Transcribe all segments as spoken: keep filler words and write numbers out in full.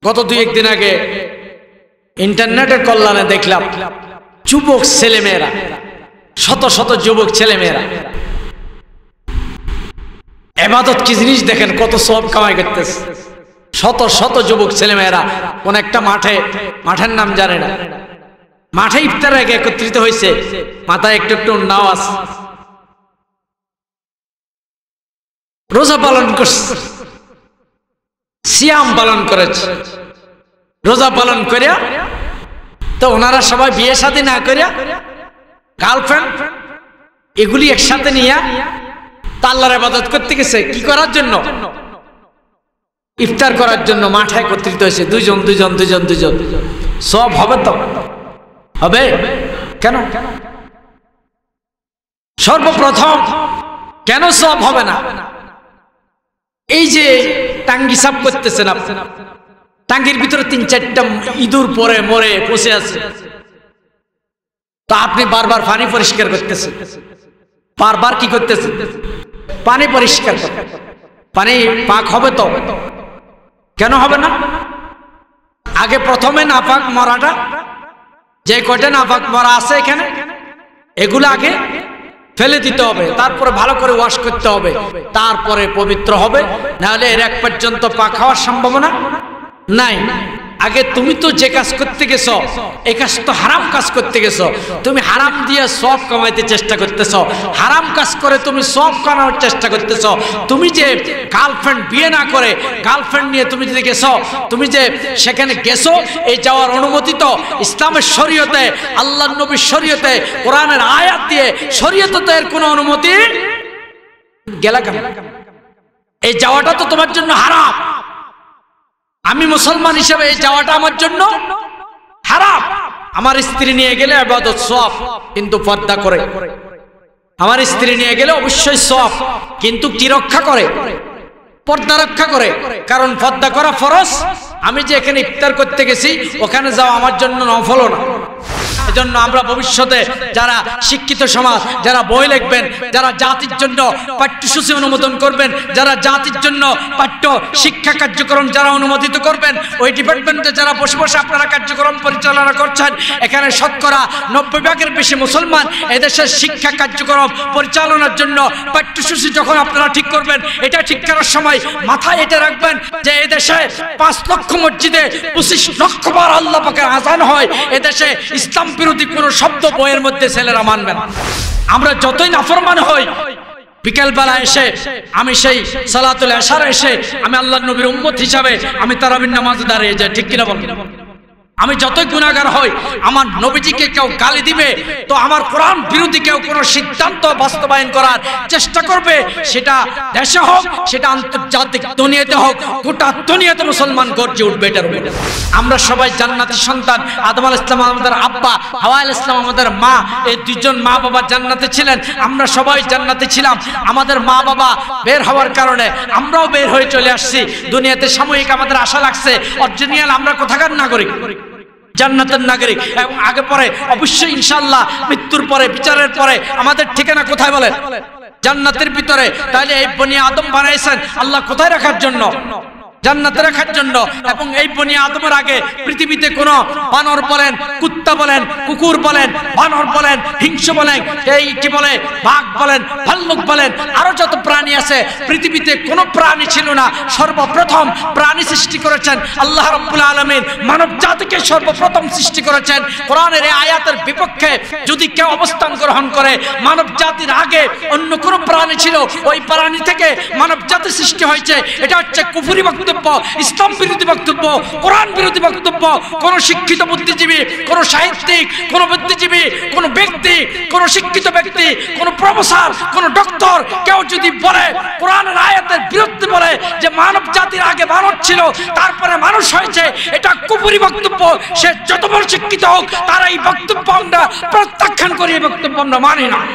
গত দুই একদিন আগে ইন্টারনেটের কল্যাণে দেখলাম যুবক ছেলেমেয়েরা, শত শত যুবক ছেলেমেয়েরা ইবাদত কি জিনিস দেখেন, কত সওয়াব কামাই করতেছে। শত শত যুবক ছেলেমেয়েরা কোন একটা মাঠে, মাঠের নাম জানে না, মাঠে ইফতারের আগে একত্রিত হয়েছে, মাথায় একটু একটু নাওয়াজ, রোজা পালন করছে, সিয়াম পালন করেছে। রোজা পালন করিয়া তো ওনারা সবাই বিয়ে শাদী না করিয়া গার্লফ্রেন্ড এগুলি একসাথে নিয়ে আল্লাহর ইবাদত করতে গেছে। কি করার জন্য? ইফতার করার জন্য মাঠে একত্রিত হয়েছে। দুইজন দুইজন দুইজন দুইজন সব হবে তো হবে কেন? সর্বপ্রথম কেন সব হবে না? এই যে টাঙ্গি সাফ করতেছেন আপনি, টাঙ্গির ভিতরে তিন চারটা ইঁদুর পরে মরে বসে আছে, তো আপনি বারবার পানি পরিষ্কার করতেছেন, বারবার কি করতেছেন? পানি পরিষ্কার করতে। পানি পাক হবে তো কেন হবে না? আগে প্রথমে নাপাক মরাটা, যে কয়টা নাপাক মরা আছে এখানে, এগুলো আগে ফেলে দিতে হবে, তারপরে ভালো করে ওয়াশ করতে হবে, তারপরে পবিত্র হবে। নাহলে এর এক পর্যন্ত পাক হওয়ার সম্ভাবনা নাই। আগে তুমি তো যে কাজ করতে গেছো, এই কাজ তো হারাম কাজ করতে গেছো, তুমি হারাম দিয়ে সব কামাইতে চেষ্টা করতেছো, হারাম কাজ করে তুমি সব কামানোর চেষ্টা করতেছো। তুমি যে গার্লফ্রেন্ড বিয়ে না করে গার্লফ্রেন্ড নিয়ে তুমি যে গেছো, তুমি যে সেখানে গেছো, এই যাওয়ার অনুমতি তো ইসলামের শরীয়তে, আল্লাহর নবীর শরীয়তে, কোরআনের আয়াত দিয়ে শরীয়তে তো এর কোনো অনুমতি গেলা কেন? এই যাওয়াটা তো তোমার জন্য হারাম। আমি মুসলমান হিসেবে এই যাওয়াটা আমার জন্য হারাম। আমার স্ত্রী নিয়ে গেলে ইবাদত সওয়াব, কিন্তু পর্দা করে। আমার স্ত্রী নিয়ে গেলে অবশ্যই সওয়াব, কিন্তু কি রক্ষা করে? পর্দা রক্ষা করে। কারণ পর্দা করা ফরজ। আমি যে এখানে ইফতার করতে গেছি, ওখানে যাওয়া আমার জন্য নফল না। এজন্য আমরা ভবিষ্যতে যারা শিক্ষিত সমাজ, যারা বই লিখবেন, যারা জাতির জন্য পাঠ্যসূচি অনুমোদন করবেন, যারা জাতির জন্য পাঠ্য শিক্ষা কার্যক্রম যারা অনুমোদিত করবেন, ওই ডিপার্টমেন্টে যারা বসে বসে আপনারা কার্যক্রম পরিচালনা করছেন, এখানে শতকরা নব্বই ভাগের বেশি মুসলমান। এদেশের শিক্ষা কার্যক্রম পরিচালনার জন্য পাঠ্যসূচি যখন আপনারা ঠিক করবেন, এটা ঠিক করার সময় মাথায় এটা রাখবেন যে এদেশে পাঁচ লক্ষ মসজিদে পঁচিশ লক্ষ বার আল্লাহ পাকের আযান হয়। এদেশে ইসলাম বিরোধী কোন শব্দ বইয়ের মধ্যে ছেলেরা মানবে না। আমরা যতই নাফরমান হই, বিকেলবেলা এসে আমি সেই সালাতুল ইশার এসে আমি আল্লাহর নবীর উম্মত হিসাবে আমি তারাবির নামাজে দাঁড়িয়ে যাই, ঠিক কিনা বলেন? আমি যতই গুনাহগার হই, আমার নবীজিকে কেউ গালি দিবে তো আমার কোরআন বিরোধী কেউ কোনো সিদ্ধান্ত বাস্তবায়ন করার চেষ্টা করবে, সেটা দেশে হোক, সেটা আন্তর্জাতিক দুনিয়াতে হোক, গোটা দুনিয়াতে মুসলমান গর্জে উঠবে এটার উপরে। আমরা সবাই জান্নাতি সন্তান। আদম আলাইহিস সালাম আমাদের আব্বা, হাওয়া আলাইহিস সালাম আমাদের মা, এই দুইজন মা বাবা জান্নাতে ছিলেন। আমরা সবাই জান্নাতে ছিলাম। আমাদের মা বাবা বের হওয়ার কারণে আমরাও বের হয়ে চলে আসছি দুনিয়াতে। সাময়িক আমাদের আশা লাগছে, অরিজিনাল আমরা কোথাকার নাগরিক? জান্নাতের নাগরিক। এবং আগে পরে অবশ্যই ইনশাআল্লাহ মৃত্যুর পরে, বিচারের পরে আমাদের ঠিকানা কোথায় বলেন? জান্নাতের ভিতরে। তাহলে এই বনি আদম বানাইছেন আল্লাহ কোথায় রাখার জন্য? জান্নাতে রাখার জন্য। এবং এই বনি আদমের আগে পৃথিবীতে কোন বানর বলেন, কুত্তা বলেন, কুকুর বলেন, বানর বলেন, হিংস্র বলেন, এই কি বলে বাঘ বলেন, ভাল্লুক বলেন, আরো যত প্রাণী আছে পৃথিবীতে কোনো প্রাণী ছিল না। সর্বপ্রথম প্রাণী সৃষ্টি করেছেন আল্লাহ রাব্বুল আলামিন। মানব জাতিকে সর্বপ্রথম সৃষ্টি করেছেন। কোরআনের এই আয়াতের বিপক্ষে যদি কেউ অবস্থান গ্রহণ করে, মানব জাতির আগে অন্য কোনো প্রাণী ছিল, ওই প্রাণী থেকে মানব জাতি সৃষ্টি হয়েছে, এটা হচ্ছে কুফরি বক্তব্য, ইসলাম বিরোধী বক্তব্য, কোরআন বিরোধী বক্তব্য। কোন শিক্ষিত বুদ্ধিজীবী, কোন সাহিত্যিক, কোন বুদ্ধিজীবী, কোন ব্যক্তি, কোন শিক্ষিত ব্যক্তি, কোন প্রফেসর, কোন ডক্টর কেউ যদি বলে, কোরআনের আয়াতের বিরুদ্ধে বলে যে মানব জাতির আগে মানব ছিল তারপরে মানুষ হয়েছে, এটা কুফরি বক্তব্য। সে যত বড় শিক্ষিত হোক, তার এই বক্তব্য আমরা প্রত্যাখ্যান করি, এই বক্তব্য আমরা মানি না।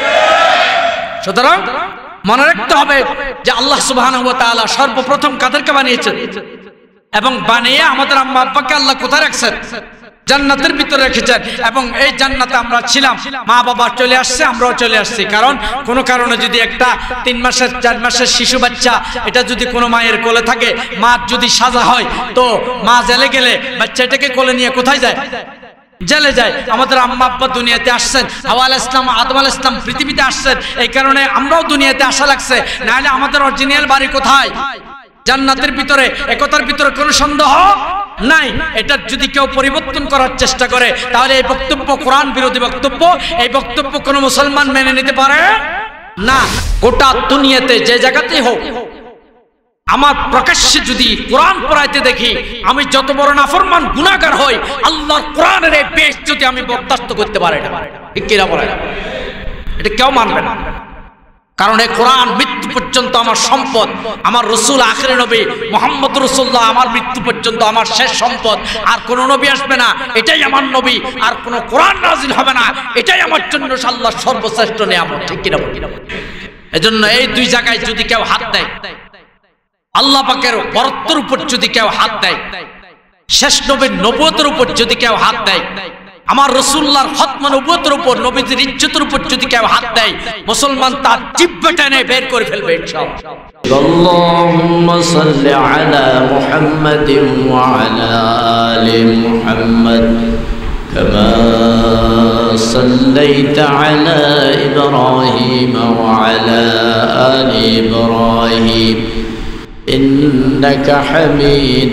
সুতরাং মনে রাখতে হবে যে আল্লাহ সুবহানাহু ওয়া তাআলা সর্বপ্রথম কাদেরকে বানিয়েছেন এবং বানিয়ে আমাদের আম্মা আব্বাকে আল্লাহ কোথায় রাখছেন? জান্নাতের ভিতরে রেখেছেন এবং এই জান্নাতে আমরা ছিলাম। মা বাবা চলে আসছে, আমরাও চলে আসছি। কারণ কোনো কারণে যদি একটা তিন মাসের চার মাসের শিশু বাচ্চা এটা যদি কোনো মায়ের কোলে থাকে, মা যদি সাজা হয়, তো মা জেলে গেলে বাচ্চাটাকে কোলে নিয়ে কোথায় যায়? জেলে যায়। আমাদের আম্মা আব্বা দুনিয়াতে আসছেন, হাওয়া আলাইহিস সালাম, আদম আলাইহিস সালাম পৃথিবীতে আসছেন, এই কারণে আমরাও দুনিয়াতে আসা লাগছে। নাহলে আমাদের অরিজিনাল বাড়ি কোথায়? জান্নাতের ভিতরে। একতার ভিতরে কোনো সন্দেহ নাই। এটা যদি কেউ পরিবর্তন করার চেষ্টা করে তাহলে এই বক্তব্য কোরআন বিরোধী বক্তব্য। এই বক্তব্য কোনো মুসলমান মেনে নিতে পারে না। গোটা দুনিয়াতে যে জায়গাতেই হোক, আমার প্রকাশ্যে যদি কোরআন পড়াইতে দেখি, আমি যত বড় নাফরমান গুনাহগার হই, আল্লাহর কোরআনের এই বেইজ্জতি আমি বরদাস্ত করতে পারি না। ঠিক কি না বলেন? এটা কেউ মানবে না। কারণ এই কোরআন মৃত্যু পর্যন্ত আমার সম্পদ। আমার রাসূল আখির নবী মুহাম্মদ রাসূলুল্লাহ আমার মৃত্যু পর্যন্ত আমার শেষ সম্পদ। আর কোন নবী আসবে না, এটাই আমার নবী। আর কোন কোরআন নাযিল হবে না, এটাই আমার জন্য আল্লাহর সর্বশ্রেষ্ঠ নিয়ামত। ঠিক কি না বলেন? এজন্য এই দুই জায়গায় যদি কেউ হাত দেয়, আল্লাহ পাকের বরত্বের উপর যদি কেউ হাত দেয়, শেষ নবীর নবুয়তের উপর যদি কেউ হাত দেয়, আমার রাসূলুল্লাহর খতম নবুয়তের উপর, নবীর ইজ্জতের উপর যদি কেউ হাত দেয়, মুসলমান তার জিহ্বা টেনে বের করে ফেলবে ইনশাআল্লাহ। আল্লাহুম্মা সাল্লি আলা মুহাম্মাদিন ওয়া আলা আলি মুহাম্মাদ কামা সাল্লাইতা আলা ইব্রাহিম ওয়া আলা আলি ইব্রাহিম إنك حميد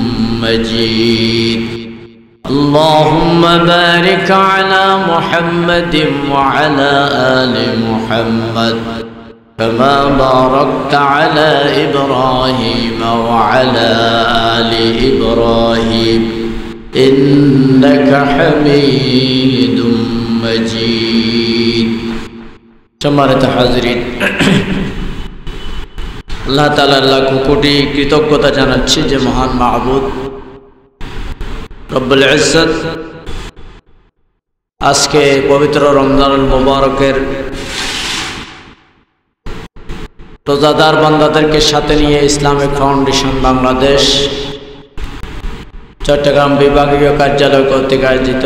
مجيد اللهم بارك على محمد وعلى آل محمد كما باركت على إبراهيم وعلى آل إبراهيم إنك حميد مجيد সম্মানিত হাজিরিন, আল্লাহ তাআলার লাখ কোটি কৃতজ্ঞতা জানাচ্ছি যে মহান মাহবুব রব্বুল ইজ্জত আজকে পবিত্র রমজানুল মুবারকের রোজাদার বান্দাদেরকে সাথে নিয়ে ইসলামিক ফাউন্ডেশন বাংলাদেশ চট্টগ্রাম বিভাগীয় কার্যালয় কর্তৃক আয়োজিত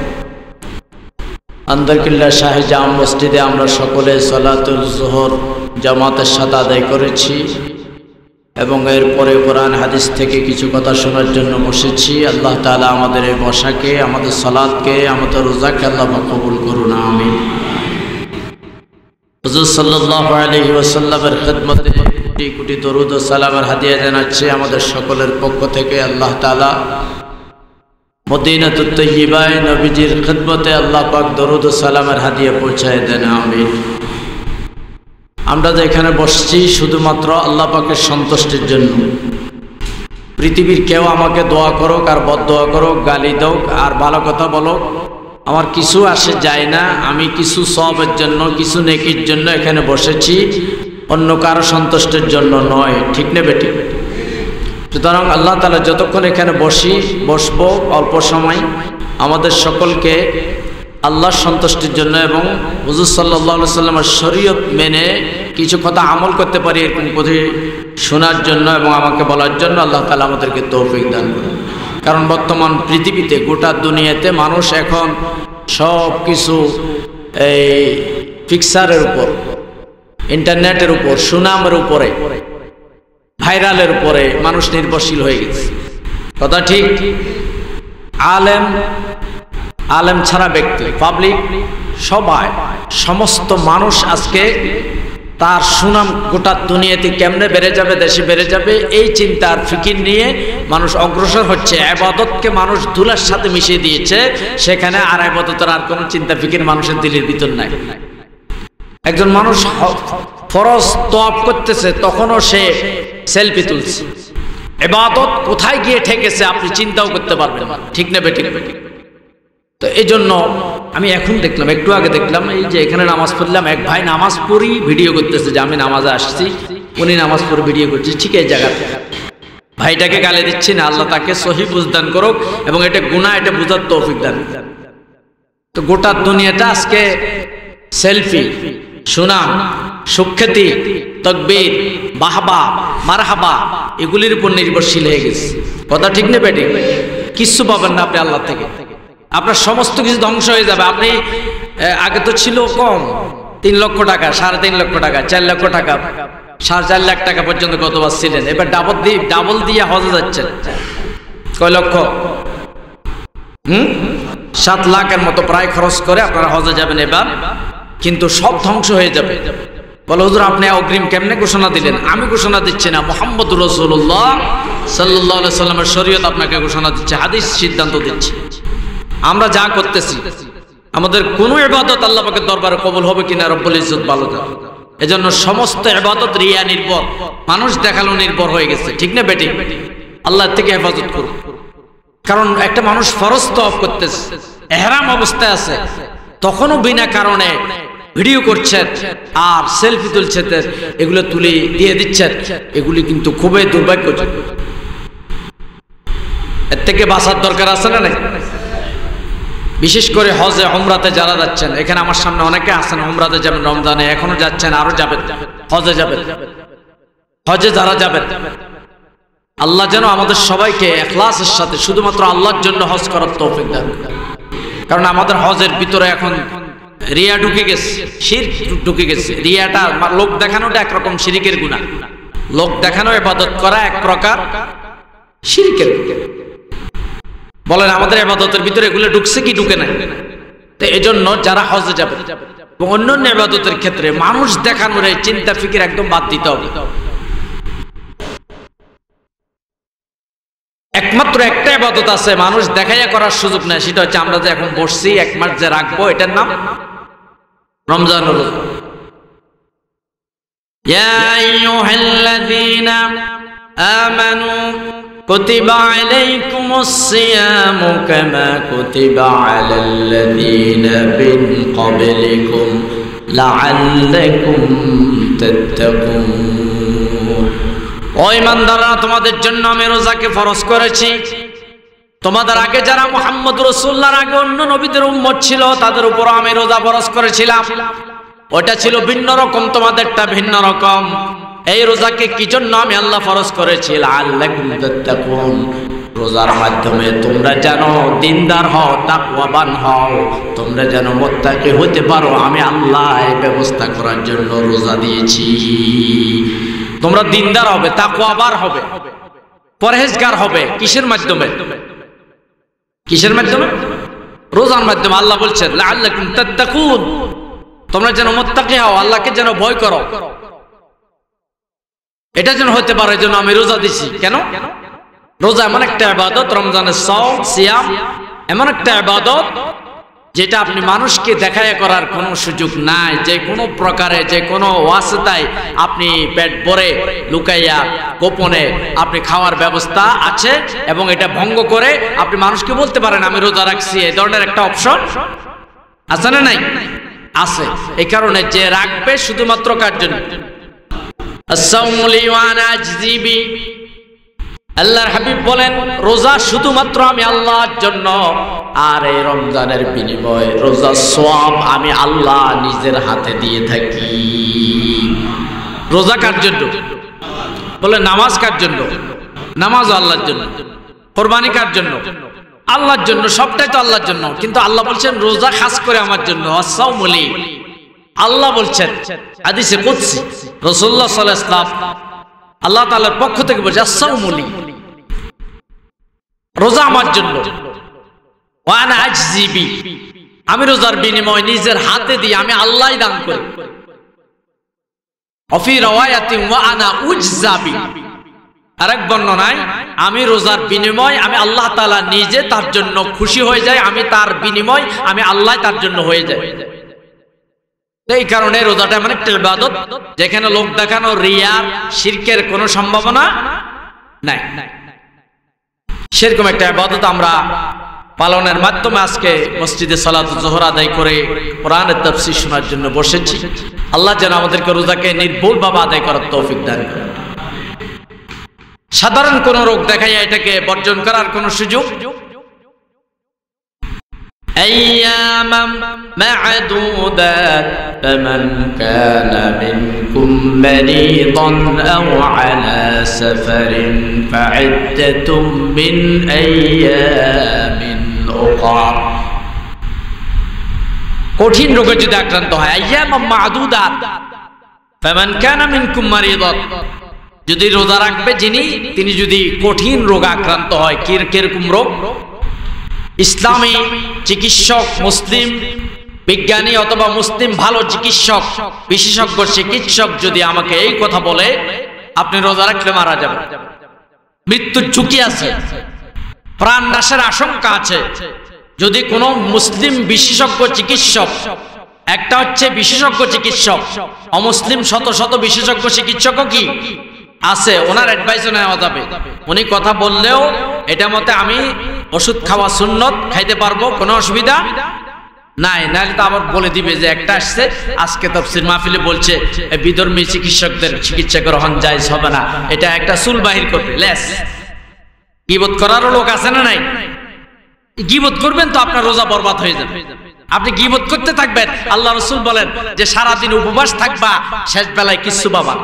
আন্দরকিল্লা শাহে জাম মসজিদে আমরা সকলে সালাতুল জোহর জামাতের সাথে আদায় করেছি এবং এরপরে কোরআন হাদিস থেকে কিছু কথা শোনার জন্য বসেছি। আল্লাহ তাআলা আমাদের এই বসাকে, আমাদের সালাতকে, আমাদের রোজাকে আল্লাহ কবুল করুন, আমিন। হুজুর সাল্লাল্লাহু আলাইহি ওয়াসাল্লামের খিদমতে কোটি কোটি দরুদ ও সালামের হাদিয়া জানাচ্ছি আমাদের সকলের পক্ষ থেকে। আল্লাহ তাআলা মদিনাতুত তাইয়্যিবায় নবীজির খিদমতে আল্লাহ পাক দরুদ ও সালামের হাদিয়া পৌঁছায় দেন, আমিন। আমরা যে এখানে বসছি শুধুমাত্র আল্লাহ পাকের সন্তুষ্টির জন্য। পৃথিবীর কেউ আমাকে দোয়া করুক আর বদদোয়া করুক, গালি দাও আর ভালো কথা বলো, আমার কিছু আসে যায় না। আমি কিছু সওয়াবের জন্য, কিছু নেকির জন্য এখানে বসেছি, অন্য কারো সন্তুষ্টির জন্য নয়। ঠিক না বেটি? সুতরাং আল্লাহ তাআলা যতক্ষণ এখানে বসি বসবো অল্প সময়, আমাদের সকলকে আল্লাহর সন্তুষ্টির জন্য এবং হুজুর সাল্লাল্লাহু আলাইহি ওয়াসাল্লামের শরীয়ত মেনে কিছু কথা আমল করতে পারি এরকম কথা শোনার জন্য এবং আমাকে বলার জন্য আল্লাহ তাআলা আমাদেরকে তৌফিক দান করুন। কারণ বর্তমান পৃথিবীতে, গোটা দুনিয়াতে মানুষ এখন সব কিছু এই ফিক্সারের উপর, ইন্টারনেটের উপর, সুনামের উপরে, ভাইরালের উপরে মানুষ নির্ভরশীল হয়ে গেছে। কথা ঠিক? আলেম আলেম ছাড়া ব্যক্তি, পাবলিক, সবাই, সমস্ত মানুষ আজকে তার সুনাম গোটা দুনিয়াতে কেমনে বেড়ে যাবে, দেশে বেড়ে যাবে, এই চিন্তার ফিকির নিয়ে মানুষ অগ্রসর হচ্ছে। ইবাদতকে মানুষ ধুলার সাথে মিশিয়ে দিয়েছে, সেখানে আর ইবাদতের আর কোনো চিন্তা ফিকির মানুষের দিলের ভিতর নাই। একজন মানুষ ফরজ তওয়াব করতেছে, তখনও সে সেলফি তুলছে। ইবাদত কোথায় গিয়ে ঠেকেছে আপনি চিন্তাও করতে পারবেন না। ঠিক না বেঠিক? তো এই জন্য আমি এখন দেখলাম, একটু আগে দেখলাম, এই যে এখানে নামাজ পড়লাম, এক ভাই নামাজ পড়ি ভিডিও করতেছে যে আমি নামাজে আসছি, উনি নামাজ পড়ে ভিডিও করছে। ঠিক এই জায়গাতে ভাইটাকে গালি দিচ্ছি না, আল্লাহ তাকে সহি বুঝদান করুক এবং এটা গুনাহ, এটা বুঝার তৌফিক দান। তো গোটা দুনিয়াটা আজকে সেলফি, সুনাম, সুখ্যাতি, তাকবীর, বাহবা, মারহাবা এগুলির উপর নির্ভরশীল হয়ে গেছে। কথা ঠিক না বেঠিক? কিচ্ছু পাবেন না আপনি আল্লাহ থেকে। আপনার সমস্ত কিছু ধ্বংস হয়ে যাবে। আপনি আগে তো ছিল কম, তিন লক্ষ টাকা, সাড়ে তিন লক্ষ টাকা, চার লক্ষ টাকা, সাড়ে চার লাখ টাকা পর্যন্ত কতবার ছিলেন, এবার ডাবল দিয়ে ডাবল দিয়ে হজে যাচ্ছেন। কয় লক্ষ? হুম সাত লাখের মতো প্রায় খরচ করে আপনারা হজে যাবেন এবার, কিন্তু সব ধ্বংস হয়ে যাবে। বলে হুজুর আপনি অগ্রিম কেমনে ঘোষণা দিলেন? আমি ঘোষণা দিচ্ছি না, মুহাম্মদুর রাসূলুল্লাহ সাল্লাল্লাহু আলাইহি সাল্লামের শরীয়ত আপনাকে ঘোষণা দিচ্ছে, হাদিস সিদ্ধান্ত দিচ্ছে। আমরা যা করতেছি আমাদের কোনো ইবাদত আল্লাহ পাকের দরবারে কবুল হবে কিনা রব্বুল ইজ্জত ভালো জানে। এজন্য সমস্ত ইবাদত রিয়া নির্ভর, মানুষ দেখালো নির্ভর হয়ে গেছে, ঠিক না বেটি? আল্লাহ থেকে হেফাজত করুন। কারণ একটা মানুষ ফরজ তওয়াফ করতেছে, ইহরাম অবস্থায় আছে, তখনও বিনা কারণে ভিডিও করছেন আর সেলফি তুলছেন, এগুলো তুলে দিয়ে দিচ্ছেন, এগুলি কিন্তু খুবই দুর্ভাগ্যজনক। এর থেকে বাঁচার দরকার আছে না নাই? বিশেষ করে হজে উমরাতে যারা যাচ্ছেন, এখানে আমার সামনে অনেকে আছেন উমরাতে যাবেন, রমজানে এখনো যাচ্ছেন, আরো যাবেন, হজে যাবেন। হজে যারা যাবেন আল্লাহ যেন আমাদের সবাইকে ইখলাসের সাথে শুধুমাত্র আল্লাহর জন্য হজ করার তৌফিক দান করেন। কারণ আমাদের হজের ভিতরে এখন রিয়া ঢুকে গেছে, শিরক ঢুকে গেছে। রিয়াটা লোক দেখানোটা একরকম শিরকের গুনাহ, লোক দেখানো ইবাদত করা এক প্রকার শিরকের। বলেন আমাদের ইবাদতের ভিতরে এগুলো ঢুকছে কি ঢুকে নাই? তো এজন্য যারা হজে যাবে এবং অন্যান্য ইবাদতের ক্ষেত্রে মানুষ দেখানোর এই চিন্তা ফিকির একদম বাদ দিতে হবে। একমাত্র একটা ইবাদত আছে মানুষ দেখাইয়া করার সুযোগ নেই, সেটা হচ্ছে আমরা যে এখন বসছি এক মাস যে রাখবো, এটার নাম রমজান। ইয়া আইয়ুহাল্লাযীনা আমানু কুতিবা আলাইকুমুস সিয়ামু কামা কুতিবা আলাল্লাযীনা মিন ক্বাবলিকুম লাআল্লাকুম তাত্তাকুন। ও ঈমানদাররা, তোমাদের জন্য আমি রোজাকে ফরজ করেছি। তোমাদের আগে যারা মুহাম্মদ রাসূলুল্লাহর আগে অন্য নবীদের উম্মত ছিল তাদের উপর আমি রোজা ফরজ করেছিলাম। ওটা ছিল ভিন্ন রকম, তোমাদেরটা ভিন্ন রকম। এই রোজাকে কি জন্য আমি আল্লাহ ফরজ করেছি? লাআল্লাকুম তাত্তাকুন, রোজার মাধ্যমে তোমরা যেন দিনদার হও, তাকওয়াবান হও, তোমরা যেন মুত্তাকি হতে পারো। আমি আল্লাহ এই ব্যবস্থা করার জন্য রোজা দিয়েছি। তোমরা দিনদার হবে, তাকওয়াবান হবে, পরহেজগার হবে। কিসের মাধ্যমে? কিসের মাধ্যমে? রোজার মাধ্যমে। আল্লাহ বলছেন লাআল্লাকুম তাত্তাকুন, তোমরা যেন মুত্তাকি হও, আল্লাহকে যেন ভয় করো, এটা যেন হতে পারে, এজন্য আমি রোজা দিছি। কেন? রোজা এমন একটা ইবাদত, রমজানের সাওম সিয়াম এমন একটা ইবাদত যেটা আপনি মানুষকে দেখায় করার কোনো সুযোগ নাই। যে কোনো প্রকারে যে কোনো ওয়াসিতায় আপনি পেট ভরে লুকাইয়া গোপনে আপনি খাওয়ার ব্যবস্থা আছে, এবং এটা ভঙ্গ করে আপনি মানুষকে বলতে পারেন আমি রোজা রাখছি। এই ধরনের একটা অপশন আছে না নাই? আছে। এই কারণে যে রাখবে শুধুমাত্র কার জন্য? আস-সাওমু লি ওয়া আনা আজজি বি। আল্লাহর হাবিব বলেন রোজা শুধুমাত্র আমি আল্লাহর জন্য, আর এই রমজানের বিনিময়ে রোজার সওয়াব আমি আল্লাহ নিজের হাতে দিয়ে থাকি। রোজা কার জন্য? বলে নামাজ কার জন্য? নামাজ আল্লাহর জন্য। কুরবানি কার জন্য? আল্লাহর জন্য। সবটাই তো আল্লাহর জন্য, কিন্তু আল্লাহ বলছেন রোজা খাস করে আমার জন্য। আস-সাওমু লি, আল্লাহ বলছেন হাদিসে কুদসি, রাসূলুল্লাহ সাল্লাল্লাহু আলাইহি ওয়াসাল্লাম আল্লাহ তাআলার পক্ষ থেকে বলছে আস-সাওমু লি, রোজা আমার জন্য। ওয়া আনা আজজি বি, আমি রোজার বিনিময় নিজের হাতে দিয়ে আমি আল্লাহই দান করি। অফি রাওয়ায়াতিন ওয়া আনা উজজা বি, আরেক বর্ণনায় আমি রোজার বিনিময় আমি আল্লাহ তাআলা নিজে তার জন্য খুশি হয়ে যায়, আমি তার বিনিময় আমি আল্লাহ তার জন্য হয়ে যায়। এই কারণে রোজাটা এমন একটা ইবাদত যেখানে লোক দেখানো, রিয়ার, শিরকের কোনো সম্ভাবনা নাই। সেরকম একটা ইবাদত আমরা পালনের মাধ্যমে আজকে মসজিদে সালাতুল যোহর আদায় করে কোরআনের তাফসীর শোনার জন্য বসেছি। আল্লাহ যেন আমাদেরকে রোজাকে নির্ভুলভাবে আদায় করার তৌফিক দান করেন। সাধারণ কোন রোগ দেখাইয়া এটাকে বর্জন করার কোন সুযোগ। أياما معدودات فمن كان منكم مريضا أو على سفر فعدة من أيام أخرى কঠিন রোগে যদি আক্রান্ত হয়, আইয়াম মাদুদাত ফামান কানা মিনকুম মারিদাত, যদি রোজা রাখবে যিনি, তিনি যদি কঠিন রোগে আক্রান্ত হয়, কি কিরকম রোগ? ইসলামী চিকিৎসক, মুসলিম বিজ্ঞানী অথবা মুসলিম ভালো চিকিৎসক, বিশেষজ্ঞ চিকিৎসক যদি আমাকে এই কথা বলে আপনি রোজা রাখলে মারা যাবে, মৃত্যুর ঝুঁকি আছে, প্রাণ নাশের আশঙ্কা আছে, যদি কোনো মুসলিম বিশেষজ্ঞ চিকিৎসক, একটা হচ্ছে বিশেষজ্ঞ চিকিৎসক, অমুসলিম শত শত বিশেষজ্ঞ চিকিৎসকও কি আছে, ওনার অ্যাডভাইসও নেওয়া যাবে। উনি কথা বললেও এটা মতে আমি ওষুধ খাওয়া সুন্নত, খাইতে পারবো, কোনো অসুবিধা নাই। নাহলে তো আবার বলে দিবে যে একটা আসছে আজকে তাফসীর মাহফিলে বলছে বিধর্মী চিকিৎসকদের চিকিৎসা গ্রহণ জায়েজ হবে না, এটা একটা সুল বাহির করবে, লেস গীবত করারও লোক আছে না নাই? গীবত করবেন তো আপনার রোজা বরবাদ হয়ে যাবে। আপনি গীবত করতে থাকবেন, আল্লাহ রাসূল বলেন যে সারাদিন উপবাস থাকবা, শেষ বেলায় কিচ্ছু বাবা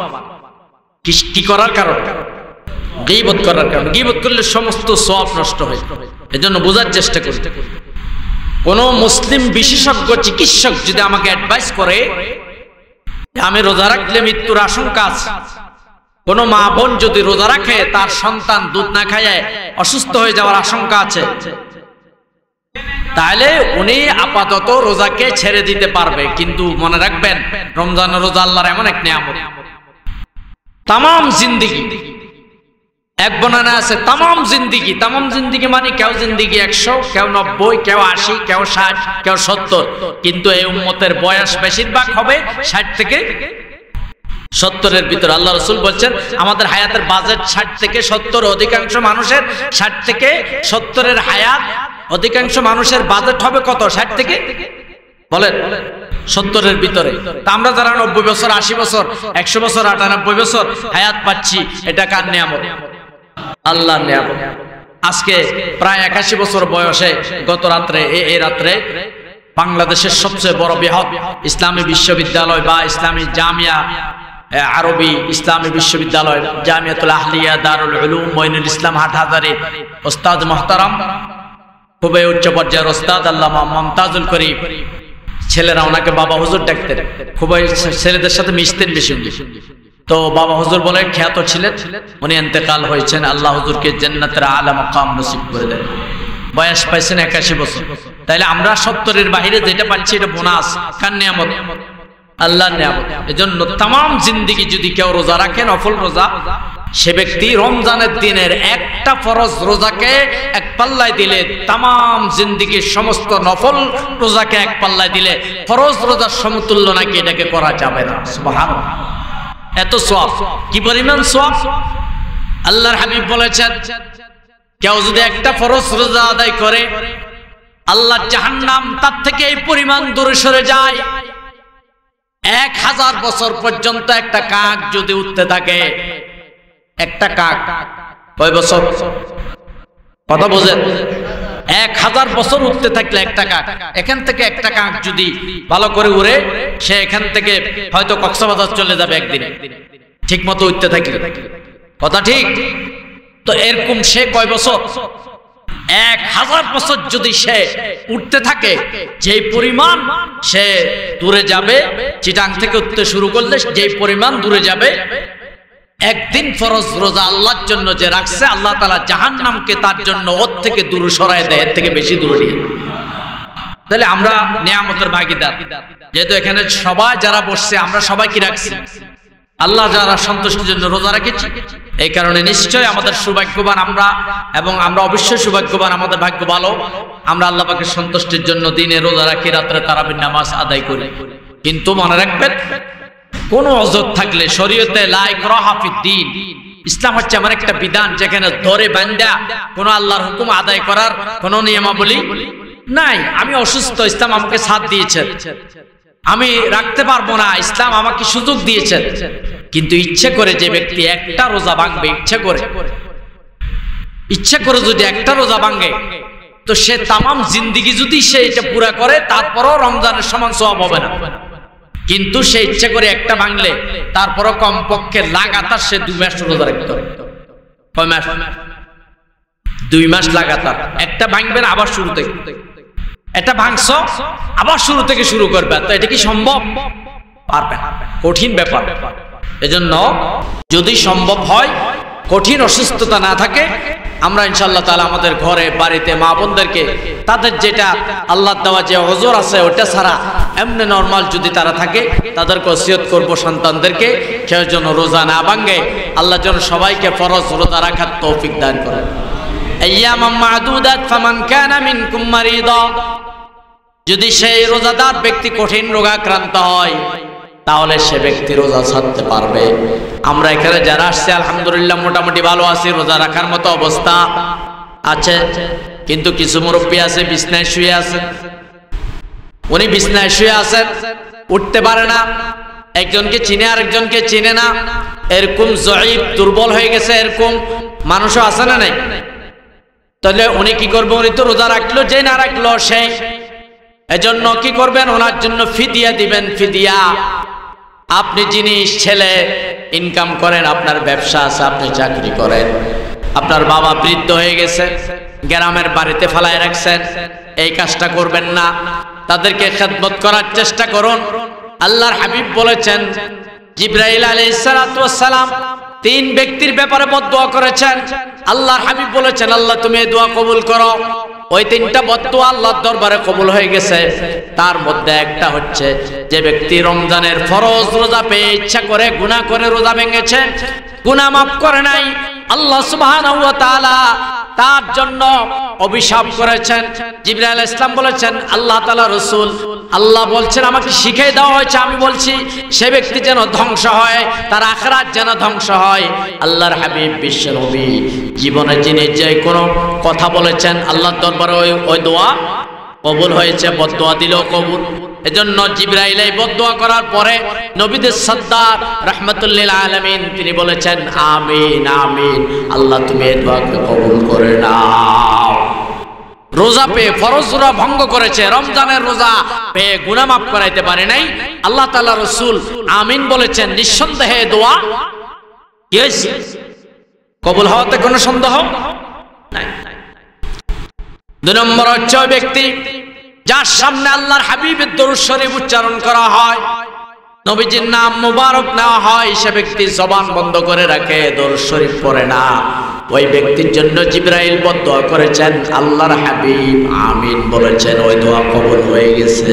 কি করার কারণ? গীবত করার কারণ। গীবত করলে সমস্ত সওয়াব নষ্ট হয়ে যায়। এজন্য বোঝার চেষ্টা করি, কোন মুসলিম বিশেষজ্ঞ চিকিৎসক যদি আমাকে অ্যাডভাইস করে আমি রোজা রাখলে মৃত্যুর আশঙ্কা আছে, কোন মা বোন যদি রোজা রাখে তার সন্তান দুধ না খায় অসুস্থ হয়ে যাওয়ার আশঙ্কা আছে, তাহলে উনি আপাতত রোজাকে ছেড়ে দিতে পারবে। কিন্তু মনে রাখবেন রমজান রোজা আল্লাহর এমন এক নিয়ামত, তামাম জিন্দেগি, এক বর্ণনা আছে তামাম জিন্দেগি, তামাম জিন্দেগি মানে কেউ জিন্দেগি একশো, কেউ নব্বই, কেউ আশি, কেউ ষাট, কেউ সত্তর, কিন্তু এই উম্মতের বয়স বেশিরভাগ হবে ষাট থেকে সত্তরের ভিতরে। আল্লাহ রাসূল বলছেন আমাদের হায়াতের বাজেট ষাট থেকে সত্তর, অধিকাংশ মানুষের ষাট থেকে সত্তরের হায়াত, অধিকাংশ মানুষের বাজেট হবে কত? ষাট থেকে বলেন সত্তরের ভিতরে। তা আমরা যারা নব্বই বছর, আশি বছর, একশো বছর, আটানব্বই বছর হায়াত পাচ্ছি, এটা কার নিয়ামত? আল্লাহর নিয়ামত। আজকে প্রায় একাশি বছর বয়সে গত রাত্রে এই রাত্রে বাংলাদেশের সবচেয়ে বড় বৃহৎ ইসলামী বিশ্ববিদ্যালয় বা ইসলামী জামিয়া আরবি ইসলামী বিশ্ববিদ্যালয় জামিয়াতুল আহলিয়া দারুল উলুম মঈনুল ইসলাম হাটহাজারী ওস্তাদ মুহতারাম, খুবই উচ্চ পর্যায়ের ওস্তাদ আল্লামা মুমতাজুল করিম, ছেলেরা ওনাকে বাবা হুজুর ডাকতেন, খুবই ছেলেদের সাথে মিশতেন বেশি। তো বাবা হুজুর বলে খ্যাত ছিলেন, উনি ইন্তেকাল হয়েছেন, আল্লাহ হুজুরকে জান্নাতের আলা মাকাম নসিব করে দেন। বয়স পাইছেন একাশি বছর। তাইলে আমরা সত্তরের বাইরে যেটা পাচ্ছি এটা বোনাস, কার নিয়ামত? আল্লাহর নিয়ামত। এজন্য তামাম জিন্দেগি যদি কেউ রোজা রাখেন, নফল রোজা, সে ব্যক্তি রমজানের দিনের একটা ফরজ রোজাকে এক পাল্লায় দিলে, তামাম জিন্দেগির সমস্ত নফল রোজাকে এক পাল্লায় দিলে ফরজ রোজার সমতুল্য নাকি এটাকে করা যাবে না। সুবহানাল্লাহ, এত সওয়াব, কি পরিমাণ সওয়াব! আল্লাহর হাবিব বলেছেন কেউ যদি একটা ফরজ রোজা আদায় করে আল্লাহ জাহান্নাম তার থেকে এই পরিমাণ দূরে সরে যায়। এক হাজার বছর পর্যন্ত একটা কাক যদি উঠতে থাকে, একটা কাক কয় বছর? কথা বোঝেন? এক হাজার বছর উঠতে থাকলে একটা কাক, এখান থেকে একটা কাক যদি ভালো করে উড়ে, সে এখান থেকে হয়তো কক্সবাজার চলে যাবে একদিন, ঠিক মতো উঠতে থাকলে। কথা ঠিক? তো এরকম সে কয় বছর? এক হাজার বছর যদি সে উঠতে থাকে, যে পরিমাণ সে দূরে যাবে, চিটাং থেকে উঠতে শুরু করলে যে পরিমাণ দূরে যাবে, একদিন ফরজ রোজা আল্লাহর জন্য যে রাখছে, আল্লাহ তাআলা জাহান্নামকে তার জন্য ওর থেকে দূরে সরায় দেয়, এর থেকে বেশি দূরে নিয়ে। তাহলে আমরা নিয়ামতের ভাগীদার। যেহেতু এখানে সবাই যারা বসছে, আমরা সবাই কি রাখছি? আল্লাহ যারা সন্তুষ্টির জন্য রোজা রেখেছি, এই কারণে নিশ্চয় আমাদের সৌভাগ্যবান আমরা, এবং আমরা অবশ্যই সৌভাগ্যবান, আমাদের ভাগ্য ভালো, আমরা আল্লাহ পাকের সন্তুষ্টির জন্য দিনে রোজা রাখি, রাত্রে তারাবির নামাজ আদায় করি। কিন্তু মনে রাখবেন, কোন অজর থাকলে শরীয়তে লা ইকরাহা ফিদ্দীন, ইসলাম হচ্ছে এমন একটা বিধান যেখানে ধরে বান্দা কোন আল্লাহর হুকুম আদায় করার কোন নিয়মাবলী নাই। আমি অসুস্থ, ইসলাম আমাকে সাথ দিয়েছে, আমি রাখতে পারবো না, ইসলাম আমাকে সুযোগ দিয়েছেন। কিন্তু ইচ্ছে করে যে ব্যক্তি একটা রোজা ভাঙবে, ইচ্ছে করে ইচ্ছে করে যদি একটা রোজা ভাঙে, তো সে তামাম জিন্দেগি যদি সে এটা পুরা করে, তারপরও রমজানের সমান সওয়াব হবে না। কিন্তু সে ইচ্ছে করে একটা ভাঙলে তারপরও কমপক্ষে লাগাতার সে দুই মাস রোজা রাখতে হবে। কয় মাস? দুই মাস লাগাতার। একটা ভাঙবেন আবার শুরু থেকে, এটা ভাঙছো আবার শুরু থেকে শুরু করবে, তো এটা কি সম্ভব? পারবে না, কঠিন ব্যাপার। এজন্য যদি সম্ভব হয়, কঠিন অসুস্থতা না থাকে, আমরা ইনশাআল্লাহ তাআলা আমাদের ঘরে বাড়িতে মা বোনদেরকে তাদের যেটা আল্লাহ দেওয়া যে ওজর আছে ওটা ছাড়া এমনি নরমাল যদি তারা থাকে তাদেরকে ওসিয়ত করব সন্তানদেরকে কেউ যেন রোজা না ভাঙে। আল্লাহ যেন সবাইকে ফরজ রোজা রাখার তৌফিক দান করেন। আইয়ামাম মাদুদাত ফামান কানা মিনকুম মারিদা, যদি সেই রোজাদার ব্যক্তি কঠিন রোগাক্রান্ত হয় তাহলে সে ব্যক্তি রোজা ছাড়তে পারবে। আমরা এখানে যারা আসছে আলহামদুলিল্লাহ মোটামুটি ভালো আছি, রোজা রাখার মতো অবস্থা আছে, কিন্তু কিছু মুরব্বী আছে বিছনায় শুয়ে আছে, উনি বিছনায় শুয়ে আছেন, উঠতে পারে না, একজনকে চিনে আরেকজনকে চিনে না, এরকম জয়ীফ দুর্বল হয়ে গেছে, এরকম মানুষও আছে না নাই? তাহলে উনি কি করবে? উনি তো রোজা রাখলো, যে না রাখলো সেই, এজন্য কি করবেন? ওনার জন্য ফিদিয়া দিবেন। ফিদিয়া, আপনি জিনিস ছেলে ইনকাম করেন, আপনার ব্যবসা আছে, আপনি চাকরি করেন, আপনার বাবা বৃদ্ধ হয়ে গেছে, গ্রামের বাড়িতে ফেলায় রাখছেন, এই কাজটা করবেন না, তাদেরকে খেদমত করার চেষ্টা করুন। আল্লাহর হাবিব বলেছেন, জিবরাইল আলাইহিস সালাতু ওয়াস সালাম তিন ব্যক্তির ব্যাপারে বদদুয়া করেছেন। আল্লাহর হাবিব বলেছেন, আল্লাহ তুমি এই দোয়া কবুল করো। ওই তিনটা বদদুয়া আল্লাহর দরবারে কবুল হয়ে গেছে। তার মধ্যে একটা হচ্ছে যে ব্যক্তি রমজানের ফরজ রোজা পেয়ে ইচ্ছা করে গুনাহ করে রোজা ভেঙেছে, গুনাহ মাফ করে নাই, আল্লাহ সুবহানাহু ওয়া তাআলা তার জন্য অভিশাপ করেছেন। জিবরাইল আলাইহিস সালাম বলেছেন, আল্লাহ তাআলা রাসূল আল্লাহ বলছেন আমাকে শিখিয়ে দেওয়া হয়েছে, আমি বলছি সে ব্যক্তি যেন ধ্বংস হয়, তার আখিরাত যেন ধ্বংস হয়। আল্লাহর হাবিব বিশ্ব নবী জীবনে যিনি যে কোনো কথা বলেছেন আল্লাহর দরবারে ওই ওই দোয়া কবুল হয়েছে, বদদুয়া দিলেও কবুল। এজন্য জিবরাইল এই বদদুয়া করার পরে নবীদের সর্দার রাহমাতুল লিল আলামিন তিনি বলেছেন, আমিন আমিন, আল্লাহ তুমি এই দোয়াকে কবুল করে নাও। রোজা পেয়ে ফরজ রোজা ভঙ্গ করেছে, রমজানের রোজা পেয়ে গুনাহ মাফ করাইতে পারে নাই, আল্লাহ তাআলা রাসূল আমিন বলেছেন, নিঃসন্দেহে দোয়া কি হয়েছে? কবুল হওয়াতে কোনো সন্দেহ নাই। দুই নম্বর হচ্ছে ওই ব্যক্তি যার সামনে আল্লাহর হাবিবের দরুদ শরীফ উচ্চারণ করা হয়, নবীজির নাম মুবারক নেওয়া হয়, সে ব্যক্তি জবান বন্ধ করে রাখে, দরুদ শরীফ পড়ে না। ওই ব্যক্তির জন্য জিবরাইল বদদুয়া করেছেন, আল্লাহর হাবিব আমিন বলেছেন, ওই দোয়া কবুল হয়ে গেছে।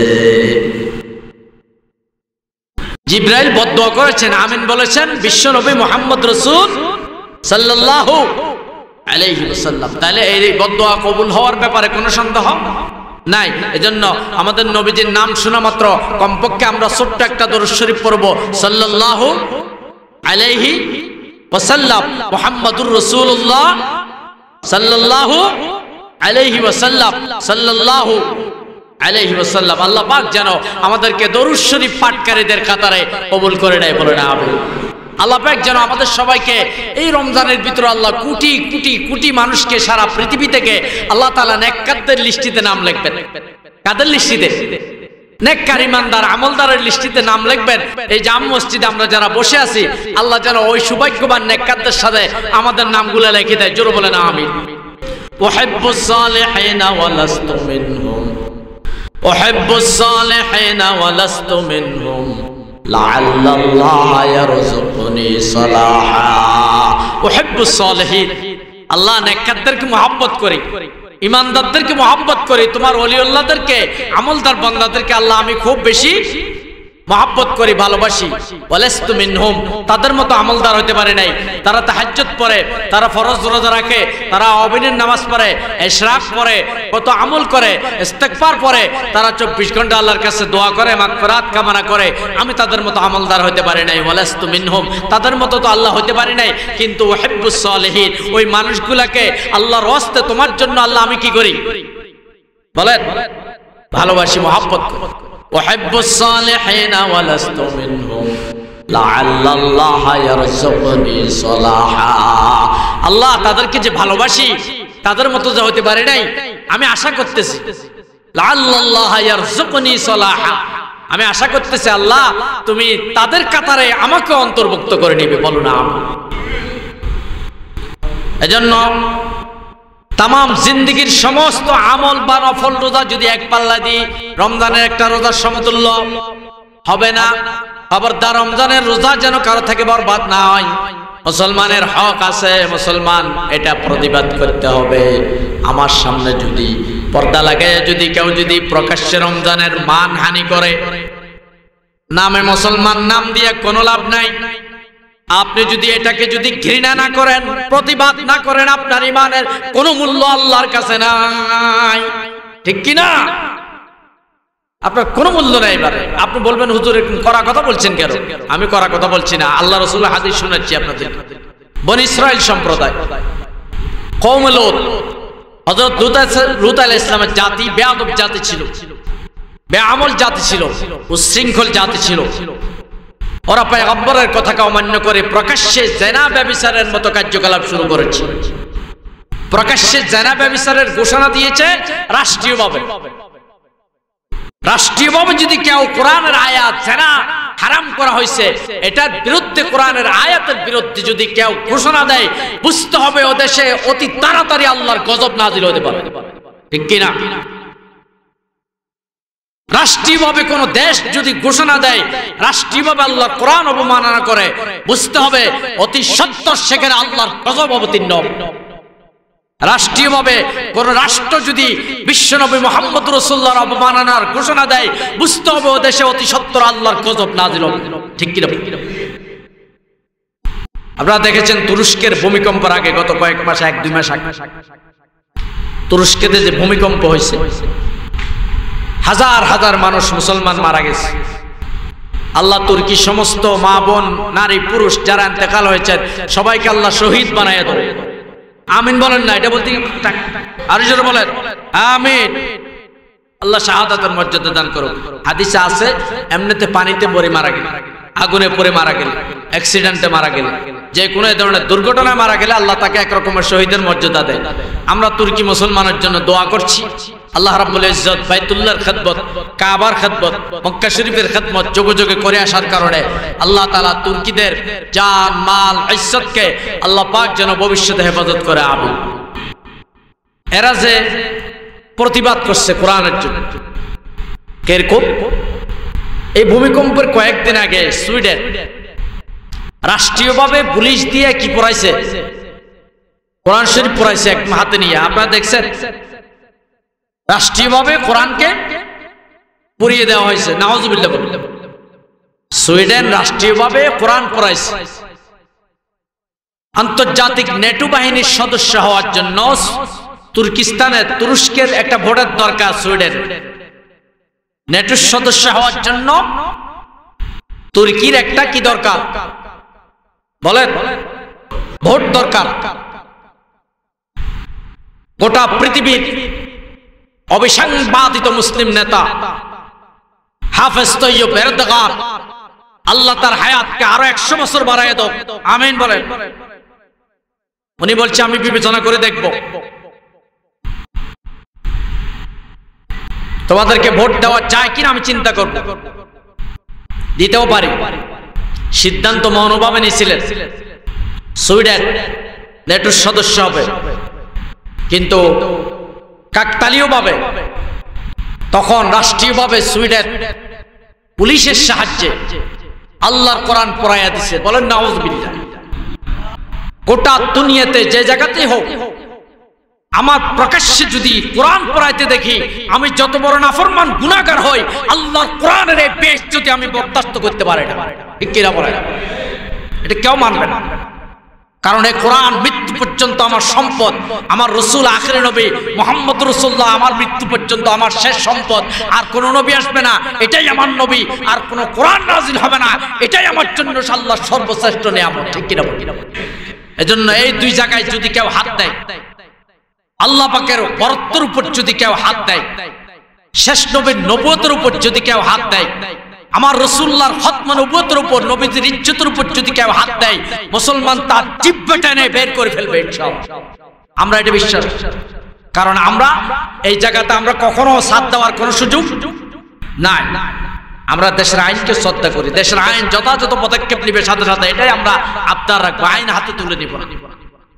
জিবরাইল বদদুয়া করেছেন, আমিন বলেছেন বিশ্ব নবী মুহাম্মদ রাসূল সাল্লাল্লাহু আলাইহি ওয়াসাল্লাম। তাহলে এই বদদুয়া কবুল হওয়ার ব্যাপারে কোনো সন্দেহ নাই। এজন্য আমাদের নবীজির নাম শোনা মাত্র কমপক্ষে আমরা ছোট্ট একটা দরুদ শরীফ পড়ব, সাল্লাল্লাহু আলাইহি ওয়াসাল্লাম মুহাম্মাদুর রাসূলুল্লাহ সাল্লাল্লাহু আলাইহি ওয়াসাল্লাম, সাল্লাল্লাহু আলাইহি ওয়াসাল্লাম। আল্লাহ পাক যেন আমাদেরকে দরুদ শরীফ পাঠকারীদের কাতারে কবুল করে নেয়, বলে না আমিন। আল্লাহ পাক যেন আমাদের সবাইকে এই রমজানের ভিতরে আল্লাহ কোটি কোটি কোটি মানুষকে সারা পৃথিবী থেকে আল্লাহ তাআলা নেককারদের লিস্টিতে নাম লিখবেন। কাদের লিস্টিতে? নেককার ইমানদার আমলদারের লিস্টিতে নাম লিখবেন। এই জাম মসজিদে আমরা যারা বসে আছি আল্লাহ যেন ওই সৌভাগ্যবান নেককারদের সাথে আমাদের নামগুলো লিখে দেয়, জোরে বলেন আমিন। উহিব্বুস সালিহিনা ওয়া লাস্তু মিনহুম, উহিব্বুস সালিহিনা ওয়া লাস্তু মিনহুম, লাআল্লাল্লাহা ইয়ারযুকুনি সালাহা। উহিব্বুস সালিহিন, আল্লাহ নেককারদেরকে মহব্বত করি, ইমানদারদেরকে মহব্বত করি, তোমার ওলিউল্লাহদেরকে আমলদার বান্দাদেরকে আল্লাহ আমি খুব বেশি মহব্বত করি, ভালোবাসি। ওয়ালাস্তু মিনহুম, তাদের মতো আমলদার হতে পারে নাই। তারা তাহাজ্জুদ পড়ে, তারা ফরজ রোজা রাখে, তারা অবিনের নামাজ পড়ে, ইশরাক পড়ে, কত আমল করে, ইস্তিগফার পড়ে, তারা চব্বিশ ঘন্টা আল্লাহর কাছে দোয়া করে, মাগফিরাত কামনা করে। আমি তাদের মতো আমলদার হতে পারি নাই। ওয়ালাস্তু মিনহুম, তাদের মতো তো আল্লাহ হতে পারি নাই, কিন্তু উহিব্বুস সালিহিন, ওই মানুষগুলাকে আল্লাহর ওয়াস্তে তোমার জন্য আল্লাহ আমি কি করি বলেন? ভালোবাসি, মহব্বত করি। উহিব্বুস সালিহিনা ওয়া লাস্তু মিনহুম, লাআল্লাল্লাহা ইয়ারযুকুনি সালাহা। আল্লাহ তাদেরকে যে ভালোবাসি তাদের মতো যে হতে পারে নাই, আমি আশা করতেছি লাআল্লাল্লাহা ইয়ারযুকুনি সালাহা, আমি আশা করতেছি আল্লাহ তুমি তাদের কাতারে আমাকে অন্তর্ভুক্ত করে নিবে, বলো না। এজন্য তামাম জিন্দেগীর সমস্ত আমল বা নফল রোজা যদি এক পাল্লা দিই রমজানের একটা রোজার সমতুল্য হবে না। খবরদার রমজানের রোজা যেন কারো থেকে বরবাদ না হয়। মুসলমানের হক আছে, মুসলমান এটা প্রতিবাদ করতে হবে। আমার সামনে যদি পর্দা লাগায় যদি কেউ যদি প্রকাশ্যে রমজানের মানহানি করে, নামে মুসলমান নাম দিয়ে কোনো লাভ নাই। আপনি যদি এটাকে যদি ঘৃণা না করেন, প্রতিবাদ না করেন, আপনার ইমানের কোনো মূল্য আল্লাহর কাছে নাই, ঠিক কি না? আপনার কোনো মূল্য নেই। এবারে আপনি বলবেন হুজুর করা কথা বলছেন কেন? আমি করা কথা বলছি না, আল্লাহ রাসূলের হাদিস শোনাচ্ছি আপনাদের। বনী ইসরাইল সম্প্রদায় কওম লূত, হযরত লূত আলাইহিস সালামের জাতি বেয়াদব জাতি ছিল, বেআমল জাতি ছিল, উচ্ছৃঙ্খল জাতি ছিল। ওরা পয়গম্বরের কথাকে অমান্য করে প্রকাশ্যে জিনা ব্যভিচারের মতো কার্যকলাপ শুরু করেছে। প্রকাশ্যে জিনা ব্যভিচারের ঘোষণা দিয়েছে রাষ্ট্রীয়ভাবে। রাষ্ট্রীয়ভাবে যদি কেউ কোরআনের আয়াত জিনা হারাম করা হয়েছে এটার বিরুদ্ধে, কোরআনের আয়াতের বিরুদ্ধে যদি কেউ ঘোষণা দেয়, বুঝতে হবে ও দেশে অতি তাড়াতাড়ি আল্লাহর গজব নাজিল হতে পারে, ঠিক কি না? রাষ্ট্রীয়ভাবে কোন দেশ যদি ঘোষণা দেয়, রাষ্ট্রীয়ভাবে আল্লাহর কোরআন অবমাননা করে, বুঝতে হবে অতি সত্বর সেখানে আল্লাহর গজব অবতীর্ণ। রাষ্ট্রীয়ভাবে কোন রাষ্ট্র যদি বিশ্বনবী মুহাম্মদ রাসূলুল্লাহর অবমাননার ঘোষণা দেয়, বুঝতে হবে ও দেশে অতি সত্বর আল্লাহর গজব নাজিল হবে, ঠিক কি না? আপনারা দেখেছেন তুরস্কের ভূমিকম্পের আগে গত কয়েক মাস, এক দুই মাস আগে তুরস্কেতে যে ভূমিকম্প হয়েছে, হাজার হাজার মানুষ মুসলমান মারা গেছে। আল্লাহ তুর্কি সমস্ত মা বোন নারী পুরুষ যারা ইন্তেকাল হয়েছে সবাইকে আল্লাহ শহীদ বানায় দেয়। আমিন বলেন না? এটা বলতে আরো জোরে বলেন আমিন। আল্লাহ শাহাদাতের মর্যাদা দান করুক। হাদিসে আছে এমনিতে পানিতে পড়ে মারা গেলে, আগুনে পড়ে মারা গেলে, অ্যাক্সিডেন্টে মারা গেলে, যে কোনো ধরনের দুর্ঘটনায় মারা গেলে আল্লাহ তাকে এক রকমের শহীদের মর্যাদা দেয়। আমরা তুর্কি মুসলমানের জন্য দোয়া করছি, আল্লাহ রাব্বুল ইজ্জত বাইতুল্লাহর খেদমত, কাবার খেদমত, মক্কা শরীফের খেদমত যোগে যোগে করে আসার কারণে আল্লাহ তাআলা তুর্কিদের জান মাল ইজ্জতকে আল্লাহ পাক যেন ভবিষ্যতে হেফাজত করে। আমিন। এরা যে প্রতিবাদ করছে কোরআনের জন্য, কিরকম? এই ভূমিকম্পের কয়েকদিন আগে সুইডেন রাষ্ট্রীয়ভাবে পুলিশ দিয়ে কি পড়াইছে? কোরআন শরীফ পড়াইছে এক হাতে নিয়ে। আপনারা দেখছেন রাষ্ট্রীয়ভাবে কোরআনকে পড়িয়ে দেওয়া হয়েছে। নাউজুবিল্লাহ। সুইডেন রাষ্ট্রীয়ভাবে কোরআন পড়াইছে। আন্তর্জাতিক নেটো বাহিনীর সদস্য হওয়ার জন্য তুর্কিস্তানে তুরস্কের একটা ভোটের দরকার। সুইডেন নেটোর সদস্য হওয়ার জন্য তুর্কির একটা কি দরকার বলেন? ভোট দরকার। গোটা পৃথিবীর অবিসংবাদিত মুসলিম নেতা হাফেজ তৈয়ব এরদোগান, আল্লাহ তার হায়াতকে আরো একশো বছর বাড়ায় দাও, আমিন বলেন। উনি বলছে আমি বিবেচনা করে দেখব, তোমাদেরকে ভোট দেওয়া যায় কিনা আমি চিন্তা করব, দিতেও পারি। সিদ্ধান্ত মৌনভাবে নিয়েছিলেন সুইডেন নেটোর সদস্য হবে, কিন্তু কাকতালীয়ভাবে তখন রাষ্ট্রীয়ভাবে সুইডেন পুলিশের সাহায্যে আল্লাহর কোরআন পড়াইয়া দিছে। বলেন নাউজুবিল্লাহ। গোটা দুনিয়াতে যে জায়গাতেই হোক আমার প্রকাশ্যে যদি কোরআন পড়াইতে দেখি, আমি যত বড় নাফরমান গুনাহগার হই, আল্লাহর কোরআনের এই বেশ যদি আমি বরদাস্ত করতে পারি না, ঠিক কি না বলেন? এটা কেউ মানবে না, কারণ এই কোরআন মৃত্যু পর্যন্ত আমার সম্পদ। আমার রাসূল আখির নবী মুহাম্মদ রাসূলুল্লাহ আমার মৃত্যু পর্যন্ত আমার শেষ সম্পদ। আর কোন নবী আসবে না, এটাই আমার নবী। আর কোন কোরআন নাজিল হবে না, এটাই আমার জন্য আল্লাহর সর্বশ্রেষ্ঠ নিয়ামত, ঠিক কি না? এজন্য এই দুই জায়গায় যদি কেউ হাত দেয়, আল্লাহ পাকের বরত্বের উপর যদি কেউ হাত দেয়, শেষ নবীর নবুয়তের উপর যদি কেউ হাত দেয়, আমার রাসূলুল্লাহর খতম নবুয়তের উপর, নবীর ইজ্জতের উপর যদি কেউ হাত দেয়, মুসলমান তার জিহ্বা টেনে বের করে ফেলবে ইনশাআল্লাহ। আমরা এটা বিশ্বাস, কারণ আমরা এই জায়গাতে আমরা কখনো সাথ দেওয়ার কোনো সুযোগ নাই। আমরা দেশের আইনকে শ্রদ্ধা করি, দেশের আইন যথাযথ পদক্ষেপ নিবে সাথে সাথে এটাই আমরা আবদার রাখবো, আইন হাতে তুলে নিব।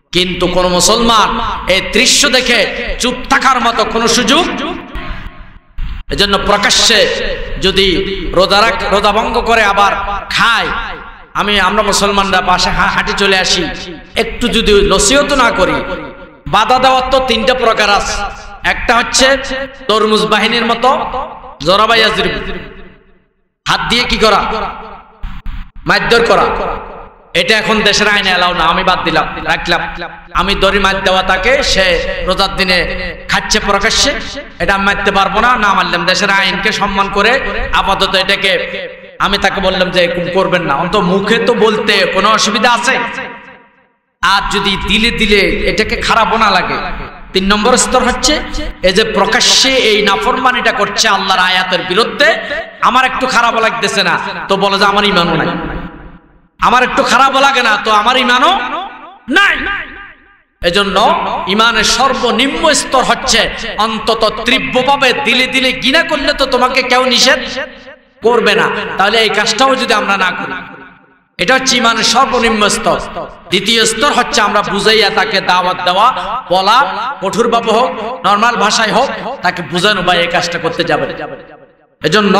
কিন্তু কোন মুসলমান এই দৃশ্য দেখে চুপ থাকার মতো কোনো সুযোগ। এজন্য প্রকাশ্যে যদি রোজা রাখ রোজা ভঙ্গ করে আবার খায়, আমি আমরা মুসলমানরা পাশে হাঁটি চলে আসি, একটু যদি নসিহত না করি। বাধা দেওয়ার তো তিনটা প্রকার আছে। একটা হচ্ছে তরমুজ বাহিনীর মতো জরাবাই আজরিব, হাত দিয়ে কি করা, মারধর করা। এটা এখন দেশের আইনে এলাও না, আমি বাদ দিলাম, রাখলাম। আমি দড়ি মার দেওয়া তাকে, সে রোজার দিনে খাচ্ছে প্রকাশ্যে, এটা আমি মারতে পারবো না, না মারলাম। দেশের আইনকে সম্মান করে আপাতত এটাকে আমি তাকে বললাম যে করবেন না। অন্তত মুখে তো বলতে কোনো অসুবিধা আছে, আর যদি দিলে দিলে এটাকে খারাপও না লাগে। তিন নম্বর স্তর হচ্ছে এই যে প্রকাশ্যে এই নাফরমানিটা করছে আল্লাহর আয়াতের বিরুদ্ধে, আমার একটু খারাপ লাগতেছে না তো বলে যে আমার ঈমানও নাই, আমার একটু খারাপ লাগে না তো আমার ঈমানও নাই। এজন্য ঈমানের সর্বনিম্ন স্তর হচ্ছে অন্তত তীব্রভাবে দিলে দিলে ঘৃণা করলে তো তোমাকে কেউ নিষেধ করবে না, তাহলে এই কাজটাও যদি আমরা না করি, এটা হচ্ছে ঈমানের সর্বনিম্ন স্তর। দ্বিতীয় স্তর হচ্ছে আমরা বুঝাইয়া তাকে দাওয়াত দেওয়া, বলা, কঠোরভাবে হোক নরমাল ভাষায় হোক, তাকে বুঝানো ভাই এই কাজটা করতে যাবে। এজন্য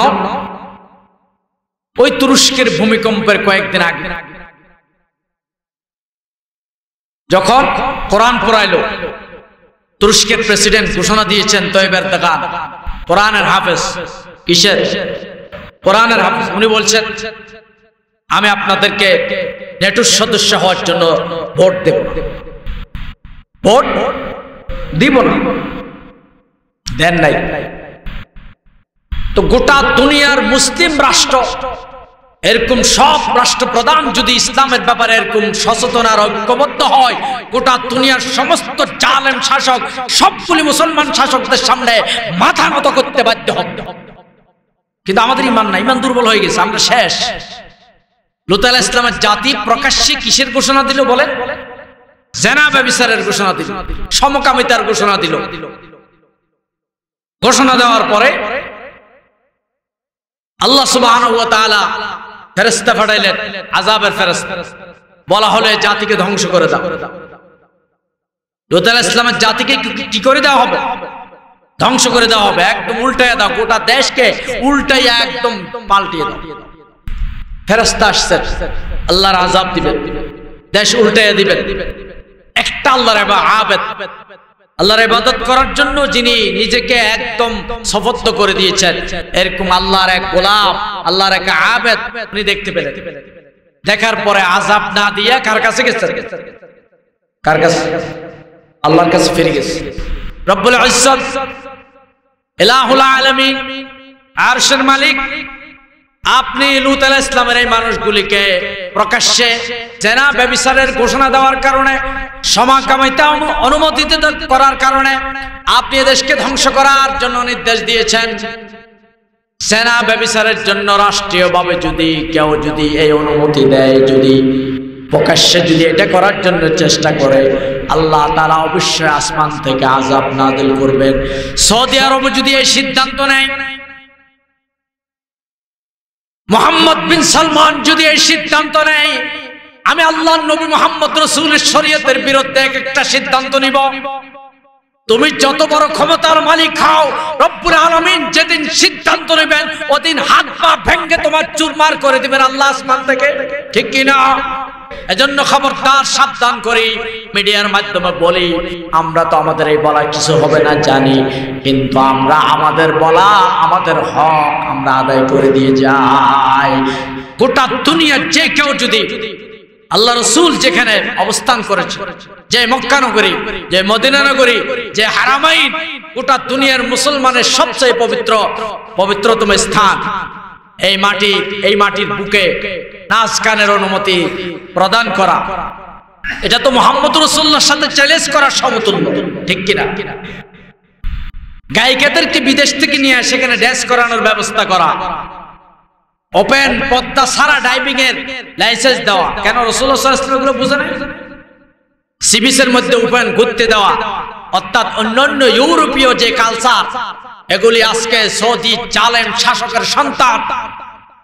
ওই তুরস্কের ভূমিকম্পের কয়েকদিন আগে যখন কোরআন পড়াইলো, তুরস্কের প্রেসিডেন্ট ঘোষণা দিয়েছেন তৈয়ব এরদোগান, কোরআনের হাফেজ, কিসের কোরআনের হাফেজ, উনি বলছেন আমি আপনাদেরকে নেটোর সদস্য হওয়ার জন্য ভোট দেব। ভোট দিব না, দেন নাই। তো গোটা দুনিয়ার মুসলিম রাষ্ট্র, এরকম সব রাষ্ট্রপ্রধান যদি ইসলামের ব্যাপারে এরকম সচেতন আর ঐক্যবদ্ধ হয়, গোটা দুনিয়ার সমস্ত জালেম শাসক সবগুলি মুসলমান শাসকদের সামনে মাথা নত করতে বাধ্য হবে। কিন্তু আমাদের ঈমান নাই, ঈমান দুর্বল হয়ে গেছে, আমরা শেষ। লূত আলাইহিস সালামের জাতি প্রকাশ্যে কিসের ঘোষণা দিল বলেন? জেনা ব্যভিচারের ঘোষণা দিল, সমকামিতার ঘোষণা দিল। ঘোষণা দেওয়ার পরে আল্লাহ সুবহানাহু ওয়া তাআলা ফেরেশতা পাঠাইলেন, আযাবের ফেরেশতা, বলা হলো এই জাতিকে ধ্বংস করে দাও। লূত আলাইহিস সালামের জাতিকে কি করে দেওয়া হবে? ধ্বংস করে দেওয়া হবে, একদম উল্টাইয়া দাও, গোটা দেশকে উল্টাইয়া একদম পাল্টিয়ে দাও। ফেরেশতা আসছেন, আল্লাহর আযাব দিবেন, দেশ উল্টাইয়া দিবেন। একটা আল্লাহর আবেদ, আল্লাহর ইবাদত করার জন্য যিনি নিজেকে একদম সফত্ব করে দিয়েছেন, এরকম আল্লাহর এক গোলাম, আল্লাহর এক আবেদ উনি দেখতে পেলেন। দেখার পরে আযাব না দিয়া কার কাছে গেছেন? কার কাছে? আল্লাহর কাছে ফিরে গেছে। রব্বুল ইজ্জত, ইলাহুল আলামিন, আরশের মালিক, আপনি লূত আলাইহিস সালামের এই মানুষগুলিকে প্রকাশ্যে জেনা ব্যভিচারের ঘোষণা দেওয়ার কারণে, সমকামিতা অনুমতি করার কারণে আপনি দেশকে ধ্বংস করার জন্য নির্দেশ দিয়েছেন। জেনা ব্যভিচারের জন্য রাষ্ট্রীয়ভাবে যদি কেউ যদি এই অনুমতি দেয়, যদি প্রকাশ্যে যদি এটা করার জন্য চেষ্টা করে, আল্লাহ তাআলা অবশ্যই আসমান থেকে আযাব নাযিল করবেন। সৌদি আরব যদি এই সিদ্ধান্ত নেয়, মুহাম্মদ বিন সালমান যদি এই সিদ্ধান্ত নেয়, আমি আল্লাহর নবী মুহাম্মদ রাসূলের শরীয়তের বিরুদ্ধে একটা সিদ্ধান্ত নিব, তুমি যত বড় ক্ষমতার মালিক হও, রব্বুল আলামিন যেদিন সিদ্ধান্ত নেবেন ওদিন হাত পা ভেঙে তোমার চুরমার করে দিবেন আল্লাহ আসমান থেকে, ঠিক কি না? এজন্য খবরদার, সাবধান করি, মিডিয়ার মাধ্যমে বলি, আমরা তো আমাদের এই বলা কিছু হবে না জানি, কিন্তু আমরা আমাদের বলা, আমাদের হক আমরা আদায় করে দিয়ে যাই। গোটা দুনিয়ার যে কেউ যদি, আল্লাহ রাসূল যেখানে অবস্থান করেছে, যে মক্কা নগরী, যে মদিনা নগরী, যে হারামাইন, গোটা দুনিয়ার মুসলমানের সবচেয়ে পবিত্র পবিত্রতম স্থান, এই মাটি, এই মাটির বুকে নাচ গানের অনুমতি প্রদান করা, এটা তো মুহাম্মদ রাসূলুল্লাহর সাথে চ্যালেঞ্জ করার সমতুল্য, ঠিক কিনা? গায়িকাদেরকে বিদেশ থেকে নিয়ে সেখানে ড্যান্স করানোর ব্যবস্থা করা, ওপেন পদ্মা সারা ডাইভিং এর লাইসেন্স দেওয়া, কেন রাসূলুল্লাহ সাল্লাল্লাহু আলাইহি ওয়াসাল্লাম এগুলো বুঝে নাই? সি বিচের মধ্যে ওপেন ঘুরতে দেওয়া, অর্থাৎ অন্যান্য ইউরোপীয় যে কালচার, এগুলি আজকে সৌদি জালেম শাসকের সন্তান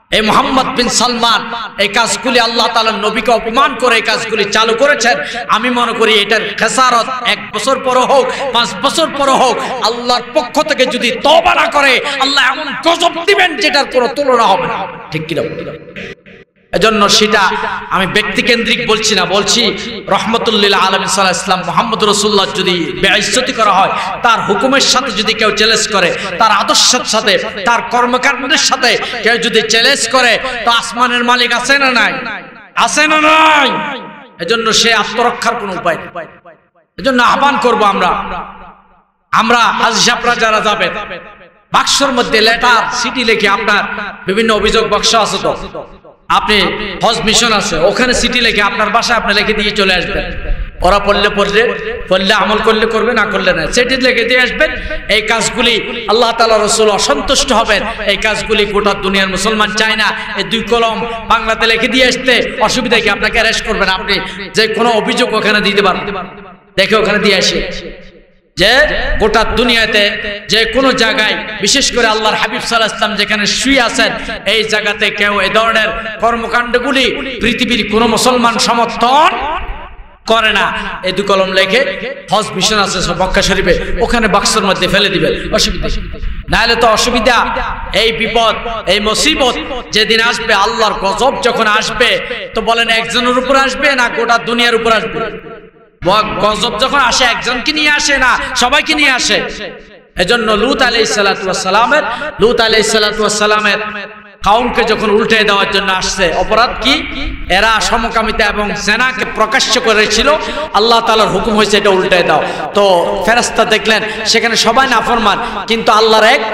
এই মোহাম্মদ বিন সালমান এই কাজগুলি আল্লাহ তাআলার নবীকে অপমান করে এই কাজগুলি চালু করেছেন। আমি মনে করি এটার খেসারত এক বছর পর হোক, পাঁচ বছর পর হোক, আল্লাহর পক্ষ থেকে যদি তওবা না করে আল্লাহ এমন গজব দিবেন যেটার কোনো তুলনা হবে না। ঠিক কি না? এজন্য সেটা আমি ব্যক্তিকেন্দ্রিক বলছি না, বলছি রহমতুল্লিল আলামিন সাল্লাল্লাহু আলাইহি ওয়াসাল্লাম মুহাম্মদ রাসূলুল্লাহ যদি বেইজ্জতি করা হয়, তার হুকুমের সাথে যদি কেউ চ্যালেঞ্জ করে, তার আদর্শের সাথে, তার কর্মকাণ্ডের সাথে কেউ যদি চ্যালেঞ্জ করে, তো আসমানের মালিক আছে না নাই? আছে না নাই? এজন্য সে আত্মরক্ষার কোনো উপায় নেই। এজন্য আহ্বান করব আমরা আমরা হাজী সাহেবরা যারা যাবেন, বাক্সর মধ্যে লেটার সিটি লিখে, আপনার বিভিন্ন অভিযোগ বাক্স আছে, তো আপনি হজ মিশন আছে, ওখানে সিটি লিখে আপনার বাসায় আপনি লিখে দিয়ে চলে আসবেন। ওরা পড়লে পড়লে পড়লে আমল করলে করবে, না করলে না, সিটি লিখে দিয়ে আসবেন। এই কাজগুলি আল্লাহ তাআলা রাসূল অসন্তুষ্ট হবেন। এই কাজগুলি গোটা দুনিয়ার মুসলমান চায় না। এই দুই কলম বাংলাতে লিখে দিয়ে আসতে অসুবিধা কি? আপনাকে অ্যারেস্ট করবেন, আপনি যে কোনো অভিযোগ ওখানে দিতে পারবেন, দেখে ওখানে দিয়ে আসে যে গোটা দুনিয়াতে যে কোনো জায়গায়, বিশেষ করে আল্লাহর হাবিব সাল্লাল্লাহু আলাইহি ওয়াসাল্লাম যেখানে শুয়ে আছেন, এই জায়গাতে কেউ এই ধরনের কর্মকাণ্ডগুলি পৃথিবীর কোনো মুসলমান সমর্থন করে না। এই দু কলম লেখে হজ মিশন আছে মক্কা শরীফে, ওখানে বাক্সের মধ্যে ফেলে দিবেন, অসুবিধা না হলে তো অসুবিধা। এই বিপদ, এই মুসিবত যেদিন আসবে, আল্লাহর গজব যখন আসবে, তো বলেন একজনের উপর আসবে না গোটা দুনিয়ার উপর আসবে? গজব যখন আসে একজনকে নিয়ে আসে না, সবাইকে নিয়ে আসে। এজন্য লূত আলাইহিস সালাতু ওয়াস সালামের লূত আলাইহিস সালাতু ওয়াস সালামের কওমকে যখন উল্টে দেওয়ার জন্য আসছে, অপরাধ কি? এরা সমকামিতা এবং জিনাকে প্রকাশ্য করেছিল। আল্লাহ তাআলার হুকুম হয়েছে এটা উল্টে দাও। তো ফেরেশতা দেখলেন সেখানে সবাই নাফরমান, কিন্তু আল্লাহর এক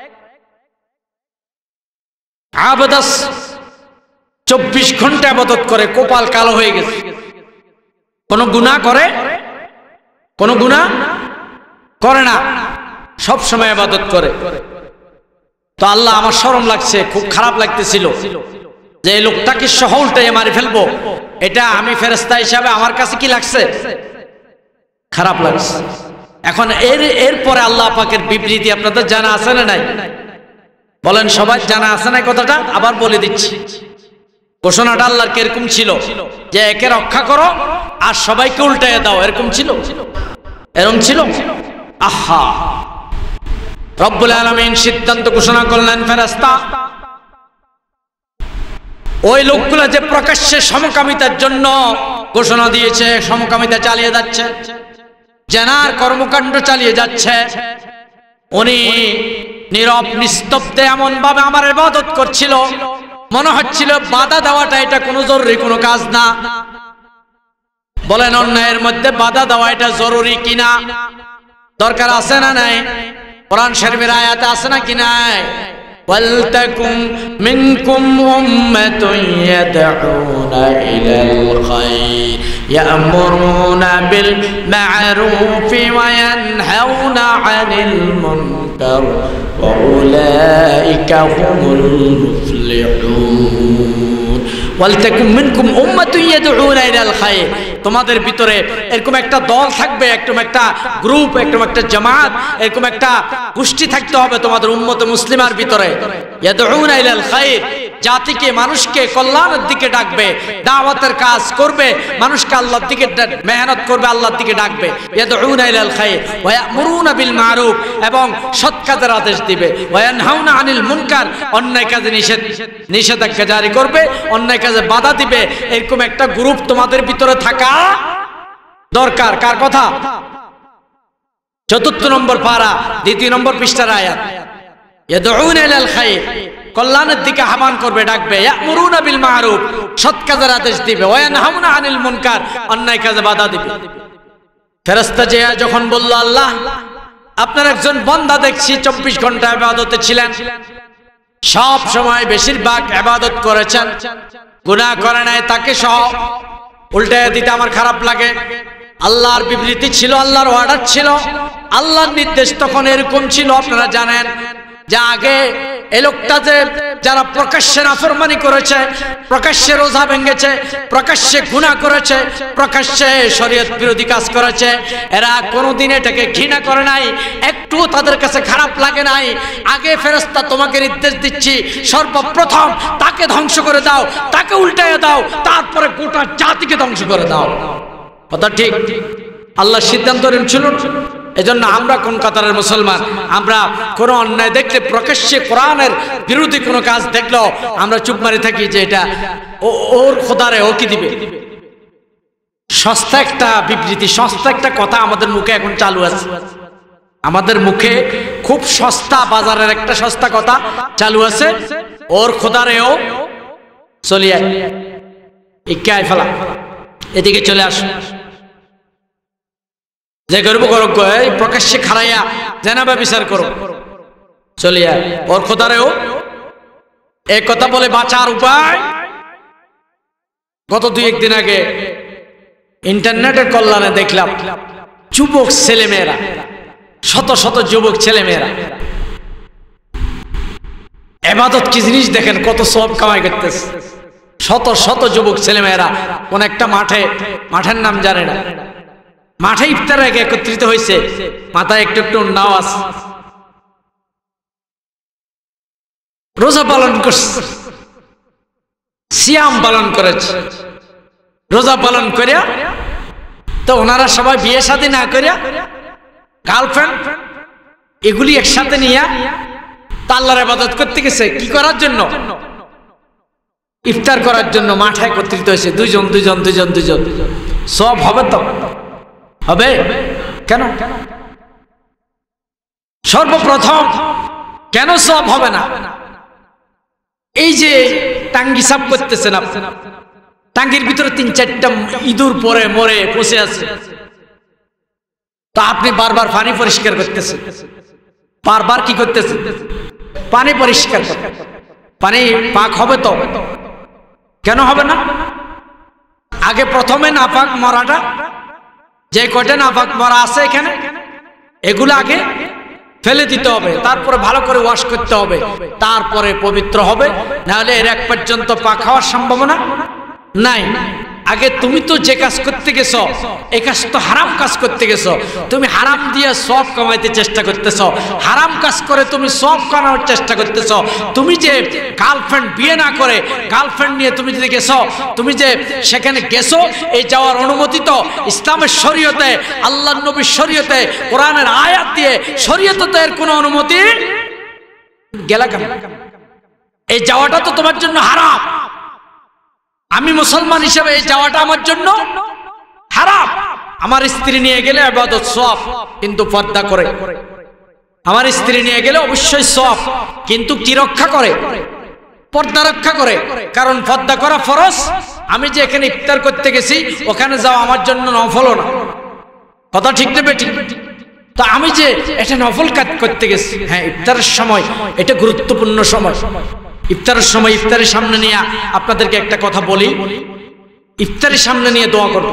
আবদাস চব্বিশ ঘন্টা ইবাদত করে কপাল কালো হয়ে গেছে। কোন গুনাহ করে? কোন গুনাহ করে না, সব সময় ইবাদত করে। তো আল্লাহ, আমার শরম লাগছে, খুব খারাপ লাগতেছিল যে এই লোকটাকে সহ উল্টাইয়ে মারি ফেলবো। এটা আমি ফেরেশতা হিসাবে আমার কাছে কি লাগছে? খারাপ লাগছে। এখন এর এরপরে আল্লাহ পাকের বিবৃতি আপনাদের জানা আছে না নাই? বলেন সবাই জানা আছে না? কথাটা আবার বলে দিচ্ছি। ঘোষণাটা আল্লাহর কিরকম ছিল যে একে রক্ষা করো আর সবাইকে উল্টাইয়ে দাও, এরকম ছিল? এরকম ছিল? আহা, রব্বুল আলামিন সিদ্ধান্ত ঘোষণা করলেন, ফেরেশতা ওই লোকগুলো যে প্রকাশ্যে সমকামিতার জন্য ঘোষণা দিয়েছে, সমকামিতা চালিয়ে যাচ্ছে, জেনার কর্মকাণ্ড চালিয়ে যাচ্ছে, উনি নীরব নিস্তব্ধে এমন ভাবে আমার ইবাদত করছিল, মনে হচ্ছিল বাধা দেওয়াটা এটা কোনো জরুরি কোনো কাজ না। বলেন অন্যায়ের মধ্যে বাধা দেওয়া এটা জরুরি কিনা? দরকার আছে না নাই? কোরআন শরীফের আয়াতে আছে না কি নাই? ওয়ালতাকুম মিনকুম উম্মাতুন ইয়াদউনা ইলাল খায়র ইয়ামুরুনা বিল মা'রুফি ওয়া ইয়ানহাউনা আনিল মুনকার ওয়া উলাইকা হুমুল মুফলিহুন। ওয়ালতাকুম মিনকুম উম্মাতুন ইয়াদউনা ইলাল খায়র, তোমাদের ভিতরে এরকম একটা দল থাকবে, এরকম একটা গ্রুপ, এরকম একটা জামাত, এরকম একটা গোষ্ঠী থাকতে হবে তোমাদের উম্মত মুসলিমার ভিতরে। ইয়াদউনা ইলাল খায়র, জাতিকে মানুষকে কল্যাণের দিকে ডাকবে, দাওয়াতের কাজ করবে, মানুষকে আল্লাহর দিকে মেহনত করবে, আল্লাহর দিকে ডাকবে। ইয়াদউনা ইলাল খায়র ওয়া ইয়ামুরুনা বিল মা'রুফ, এবং সৎ কাজের আদেশ দিবে। ওয়া ইয়ানহাউনা আনিল মুনকার, অন্যায় কাজে নিষেধ নিষেধাজ্ঞা জারি করবে, অন্যায় কাজে বাধা দিবে। এরকম একটা গ্রুপ তোমাদের ভিতরে থাকা দরকার। কার কথা? চতুর্থ নম্বর পারা, দ্বিতীয় নম্বর পৃষ্ঠার আয়াত। ইয়াদউনা ইলাল খায়র, কল্যাণের দিকে আহ্বান করবে, ডাকবে। ইয়ামুরুনা বিল মা'রুফ, সৎ কাজের আদেশ দিবে। ওয়া ইয়ানহাউনা আনিল মুনকার, অন্যায় কাজে বাধা দিবে। ফেরেশতা যে যখন বলল, আল্লাহ আপনার একজন বান্দা দেখছি চব্বিশ ঘন্টা ইবাদতে ছিলেন, সব সময় বেশিরভাগ ইবাদত করেছেন, গুনাহ করে নাই, তাকে সহ উল্টায় দিতে আমার খারাপ লাগে। আল্লাহর বিবৃতি ছিল, আল্লাহর অর্ডার ছিল, আল্লাহর নির্দেশ তখন এরকম ছিল। আপনারা জানেন যে আগে এই লোকটা যে যারা প্রকাশ্যে নাফরমানি করেছে, প্রকাশ্যে রোজা ভেঙেছে, প্রকাশ্যে গুনাহ করেছে, প্রকাশ্যে শরীয়ত বিরোধী কাজ করেছে, এরা কোনোদিন এটাকে ঘৃণা করে নাই, একটু তাদের কাছে খারাপ লাগে নাই। আগে ফেরেশতা তোমাকে নির্দেশ দিচ্ছি, সর্বপ্রথম তাকে ধ্বংস করে দাও, তাকে উল্টাইয়ে দাও, তারপরে গোটা জাতিকে ধ্বংস করে দাও। কথা ঠিক। আল্লাহ সিদ্ধান্ত নিয়েছিল। এজন্য আমরা কোন কাতারের মুসলমান, আমরা কোন অন্যায় দেখলে, প্রকাশ্যে কোরআনের বিরোধী কোনো কাজ দেখলেও আমরা চুপ মারি থাকি যে এটা ওর খোদারে ও কি দিবে। সস্তা একটা বিবৃতি, সস্তা একটা কথা আমাদের মুখে এখন চালু আছে। আমাদের মুখে খুব সস্তা, বাজারের একটা সস্তা কথা চালু আছে, ওর খোদারেও চলিয়ে ইকায় ফেলা, এদিকে চলে আস, যে করব করো, প্রকাশ্যে খারাইয়া জানাবা বিচার করো, চলিয়া ওর খোদারেও এক কথা বলে বাঁচার উপায়। গত দুই একদিন আগে ইন্টারনেটের কল্যাণে দেখলাম যুবক ছেলেমেয়েরা, শত শত যুবক ছেলেমেয়েরা ইবাদত কি জিনিস দেখেন, কত সওয়াব কামাই করতেছে। শত শত যুবক ছেলেমেয়েরা কোন একটা মাঠে, মাঠের নাম জানে না, মাঠে ইফতার আগে একত্রিত হয়েছে, মাথায় একটু একটু নাওয়াজ, রোজা পালন করছে, সিয়াম পালন করেছে। রোজা পালন করিয়া তো ওনারা সবাই বিয়ে শাদী না করিয়া গার্লফ্রেন্ড এগুলি একসাথে নিয়ে আল্লাহর ইবাদত করতে গেছে। কি করার জন্য? ইফতার করার জন্য মাঠে একত্রিত হয়েছে, দুইজন দুইজন দুইজন দুইজন। সব হবে তো হবে কেন? সর্বপ্রথম কেন সব হবে না? এই যে টাঙ্গি সাফ করতেছেন আপনি, টাঙ্গির ভিতরে তিন চারটা ইঁদুর পরে মরে বসে আছে, তা আপনি বারবার পানি পরিষ্কার করতেছেন, বারবার কি করতেছেন? পানি পরিষ্কার করতে। পানি পাক হবে তো? কেন হবে না? আগে প্রথমে নাপাক মরাটা, যে কয়টা নাপাক মরা আছে এখানে, এগুলো আগে ফেলে দিতে হবে, তারপরে ভালো করে ওয়াশ করতে হবে, তারপরে পবিত্র হবে। নাহলে এর এক পর্যন্ত পাক হওয়ার সম্ভাবনা নাই। আগে তুমি তো যে কাজ করতে গেছো, এই কাজ তো হারাম কাজ করতে গেছো, তুমি হারাম দিয়ে সব কামাইতে চেষ্টা করতেছো, হারাম কাজ করে তুমি সব কামানোর চেষ্টা করতেছো। তুমি যে গার্লফ্রেন্ড বিয়ে না করে গার্লফ্রেন্ড নিয়ে তুমি যদি গেছো, তুমি যে সেখানে গেছো, এই যাওয়ার অনুমতি তো ইসলামের শরীয়তে, আল্লাহর নবীর শরীয়তে, কোরআনের আয়াত দিয়ে শরীয়তে এর কোনো অনুমতি গেলা কেন? এই যাওয়াটা তো তোমার জন্য হারাম। আমি মুসলমান হিসেবে এই যাওয়াটা আমার জন্য হারাম। আমার স্ত্রী নিয়ে গেলে ইবাদত সওয়াব, কিন্তু পর্দা করে। আমার স্ত্রী নিয়ে গেলে অবশ্যই সওয়াব, কিন্তু কি রক্ষা করে? পর্দা রক্ষা করে, কারণ পর্দা করা ফরজ। আমি যে এখানে ইফতার করতে গেছি, ওখানে যাওয়া আমার জন্য নফল না। কথা ঠিক নেবে ঠিক? তো আমি যে এটা নফল কাজ করতে গেছি, হ্যাঁ ইফতারের সময় এটা গুরুত্বপূর্ণ সময়। ইফতারের সময় ইফতারের সামনে নিয়ে আপনাদেরকে একটা কথা বলি, ইফতারের সামনে নিয়ে দোয়া করব।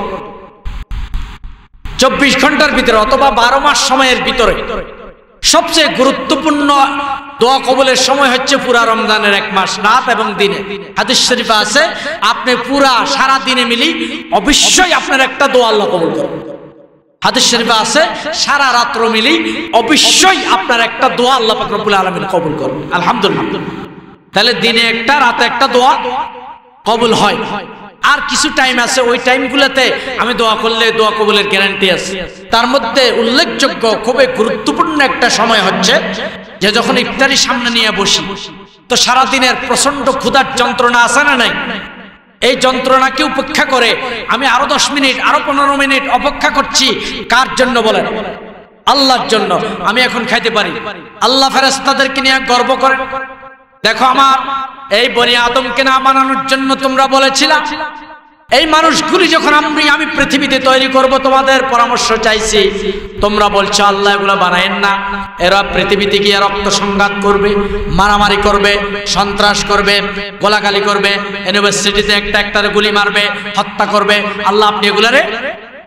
চব্বিশ ঘন্টার ভিতরে অথবা বারো মাস সময়ের ভিতরে সবচেয়ে গুরুত্বপূর্ণ দোয়া কবুলের সময় হচ্ছে পুরা রমজানের এক মাস, রাত এবং দিনে। হাদিস শরীফে আছে, আপনি পুরা সারা দিনে মিলি অবশ্যই আপনার একটা দোয়া আল্লাহ কবুল করবেন। হাদিস শরীফে আছে, সারা রাত্র মিলি অবশ্যই আপনার একটা দোয়া আল্লাহ পাক রব্বুল আলামিন কবুল করবেন। আলহামদুলিল্লাহ। তাহলে দিনে একটা, রাতে একটা দোয়া কবুল হয়। আর কিছু টাইম আছে, ওই টাইমগুলোতে আমি দোয়া করলে দোয়া কবুলের গ্যারান্টি আছে। তার মধ্যে উল্লেখযোগ্য খুবই গুরুত্বপূর্ণ একটা সময় হচ্ছে যে যখন ইফতারি সামনে নিয়ে বসি, তো সারা দিনের প্রচন্ড ক্ষুধার যন্ত্রণা আছে না নাই? এই যন্ত্রণাকে উপেক্ষা করে আমি আরো দশ মিনিট আরো পনেরো মিনিট অপেক্ষা করছি। কার জন্য বলেন? আল্লাহর জন্য। আমি এখন খাইতে পারি। আল্লাহ ফেরেশতাদেরকে নিয়ে গর্ব করেন, দেখো আমার এই বনি আদমকে না বানানোর জন্য তোমরা বলেছিলা, এই মানুষগুলি যখন আমি আমি পৃথিবীতে তৈরি করব তোমাদের পরামর্শ চাইছি, তোমরা বলছো আল্লাহ এগুলো বানায়েন না, এরা পৃথিবীতে গিয়ে রক্ত সংঘাত করবে, মারামারি করবে, সন্ত্রাস করবে, গোলাগালি করবে, ইউনিভার্সিটিতে একটা একটারে গুলি মারবে, হত্যা করবে, আল্লাহ আপনি এগুলারে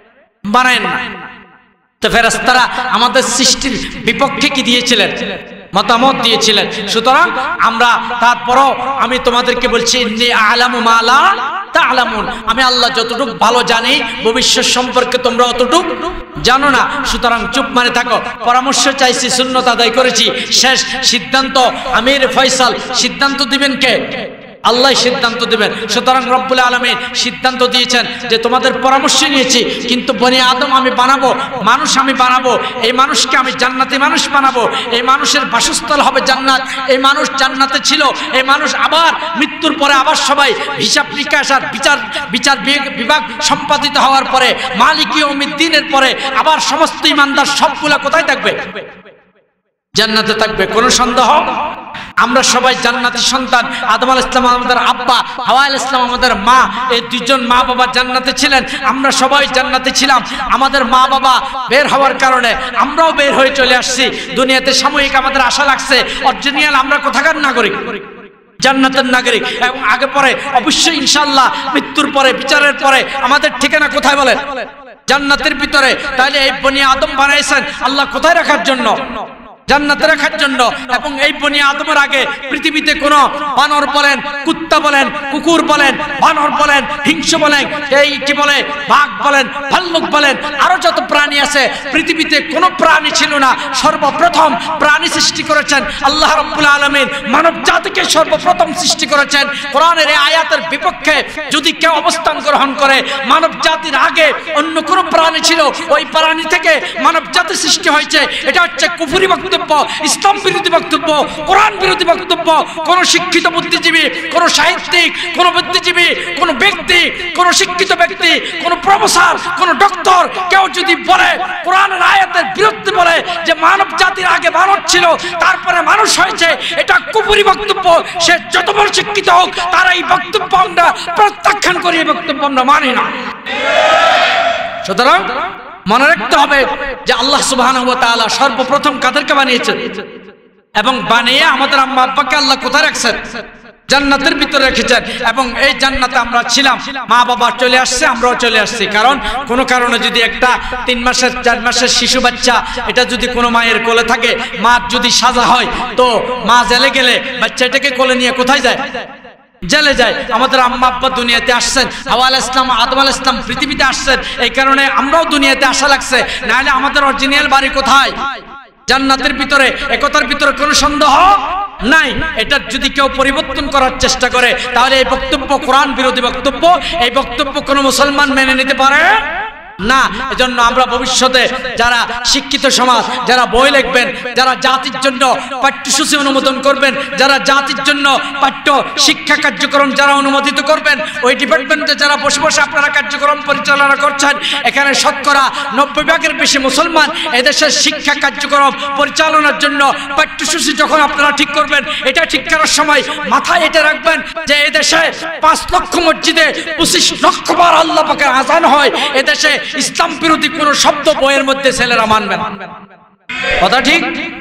বানায়েন না। তো ফেরেশতারা আমাদের সৃষ্টির বিপক্ষে কি দিয়েছিলেন? মতামত দিয়েছিলেন। সুতরাং আমরা তারপরও আমি তোমাদেরকে বলছি ইন্নী আ'লামু মা লা তা'লামুন, আমি আল্লাহ যতটুকু ভালো জানি ভবিষ্যৎ সম্পর্কে তোমরা অতটুকু জানো না। সুতরাং চুপ মানে থাকো। পরামর্শ চাইছি, সুন্নত আদায় করেছি, শেষ সিদ্ধান্ত আমির ফয়সাল। সিদ্ধান্ত দিবেন কে? আল্লাহ সিদ্ধান্ত দিবেন। সুতরাং রব্বুল আলামিন সিদ্ধান্ত দিয়েছেন যে তোমাদের পরামর্শ নিয়েছি, কিন্তু বনি আদম আমি বানাবো, মানুষ আমি বানাবো, এই মানুষকে আমি জান্নাতি মানুষ বানাবো, এই মানুষের বাসস্থল হবে জান্নাত। এই মানুষ জান্নাতে ছিল, এই মানুষ আবার মৃত্যুর পরে আবার সবাই হিসাব নিকাশ আর বিচার বিচার বিভাগ সম্পাদিত হওয়ার পরে মালিক ইয়াউমিদ্দিনের পরে আবার সমস্ত ইমানদার সবগুলা কোথায় থাকবে? জান্নাতে থাকবে। কোনো সন্দেহ? আমরা সবাই জান্নাতি সন্তান। আদম আলাইহিস সালাম আমাদের আব্বা, হাওয়া আলাইহিস সালাম আমাদের মা, এই দুইজন মা বাবা জান্নাতে ছিলেন। আমরা সবাই জান্নাতে ছিলাম। আমাদের মা বাবা বের হওয়ার কারণে আমরাও বের হয়ে চলে আসছি দুনিয়াতে। সাময়িক আমাদের আশা লাগছে, অরিজিনাল আমরা কোথাকার নাগরিক? জান্নাতের নাগরিক। এবং আগে পরে অবশ্যই ইনশাআল্লাহ মৃত্যুর পরে বিচারের পরে আমাদের ঠিকানা কোথায় বলেন? জান্নাতের ভিতরে। তাহলে এই বনি আদম বানাইছেন আল্লাহ কোথায় রাখার জন্য? জান্নাতে রাখার জন্য। এবং এই বনি আদমের আগে পৃথিবীতে কোনো বানর বলেন, কুত্তা বলেন, কুকুর বলেন, বানর বলেন, হিংস বলেন, এই কি বলে বাঘ বলেন, ভাল্লুক বলেন, আরো যত প্রাণী আছে পৃথিবীতে কোনো প্রাণী ছিল না। সর্বপ্রথম প্রাণী সৃষ্টি করেছেন আল্লাহ রাব্বুল আলামিন, মানব জাতিকে সর্বপ্রথম সৃষ্টি করেছেন। কোরআনের এই আয়াতের বিপক্ষে যদি কেউ অবস্থান গ্রহণ করে, মানব জাতির আগে অন্য কোনো প্রাণী ছিল, ওই প্রাণী থেকে মানব জাতি সৃষ্টি হয়েছে, এটা হচ্ছে কুফরি বক্তব্য, ইসলাম বিরোধী বক্তব্য, কোরআন বিরোধী বক্তব্য। কোন শিক্ষিত বুদ্ধিজীবী, কোন সাহিত্যিক, কোন বুদ্ধিজীবী, কোন ব্যক্তি, কোন শিক্ষিত ব্যক্তি, কোন প্রফেসর, কোন ডক্টর কেউ যদি বলে কোরআনের আয়াতের বিরুদ্ধে বলে যে মানব জাতির আগে মানব ছিল তারপরে মানুষ হয়েছে, এটা কুফরি বক্তব্য। সে যত বড় শিক্ষিত হোক, তার এই বক্তব্য আমরা প্রত্যাখ্যান করি, এই বক্তব্য আমরা মানি না। সুতরাং মনে রাখতে হবে যে আল্লাহ সুবহানাহু ওয়া তাআলা সর্বপ্রথম কাদেরকে বানিয়েছেন, এবং বানিয়ে আমাদের আম্মা আব্বাকে আল্লাহ কোথায় রাখছেন? জান্নাতের ভিতরে রেখেছেন। এবং এই জান্নাতে আমরা ছিলাম, মা বাবা চলে আসছে, আমরাও চলে আসছি। কারণ কোনো কারণে যদি একটা তিন মাসের চার মাসের শিশু বাচ্চা এটা যদি কোনো মায়ের কোলে থাকে, মা যদি সাজা হয়, তো মা জেলে গেলে বাচ্চাটাকে কোলে নিয়ে কোথায় যায়? জেলে যায়। আমাদের আম্মা আব্বা দুনিয়াতে আসছেন, হাওয়া আলাইহিস সালাম, আদম আলাইহিস সালাম পৃথিবীতে আসছেন, এই কারণে আমরাও দুনিয়াতে আসা লাগছে। নাহলে আমাদের অরিজিনাল বাড়ি কোথায়? জান্নাতের ভিতরে। একতার ভিতরে কোনো সন্দেহ নাই। এটা যদি কেউ পরিবর্তন করার চেষ্টা করে, তাহলে এই বক্তব্য কোরআন বিরোধী বক্তব্য। এই বক্তব্য কোনো মুসলমান মেনে নিতে পারে না। এজন্য আমরা ভবিষ্যতে যারা শিক্ষিত সমাজ, যারা বই লিখবেন, যারা জাতির জন্য পাঠ্যসূচি অনুমোদন করবেন, যারা জাতির জন্য পাঠ্য শিক্ষা কার্যক্রম যারা অনুমোদিত করবেন, ওই ডিপার্টমেন্টে যারা বসে বসে আপনারা কার্যক্রম পরিচালনা করছেন, এখানে শতকরা নব্বই ভাগের বেশি মুসলমান। এদেশের শিক্ষা কার্যক্রম পরিচালনার জন্য পাঠ্যসূচি যখন আপনারা ঠিক করবেন, এটা ঠিক করার সময় মাথায় এটা রাখবেন যে এদেশে পাঁচ লক্ষ মসজিদে পঁচিশ লক্ষ বার আল্লাহ পাকের আযান হয়। এদেশে ইসলাম বিরোধী কোন শব্দ বইয়ের মধ্যে ছেলেরা মানবে না। কথা ঠিক?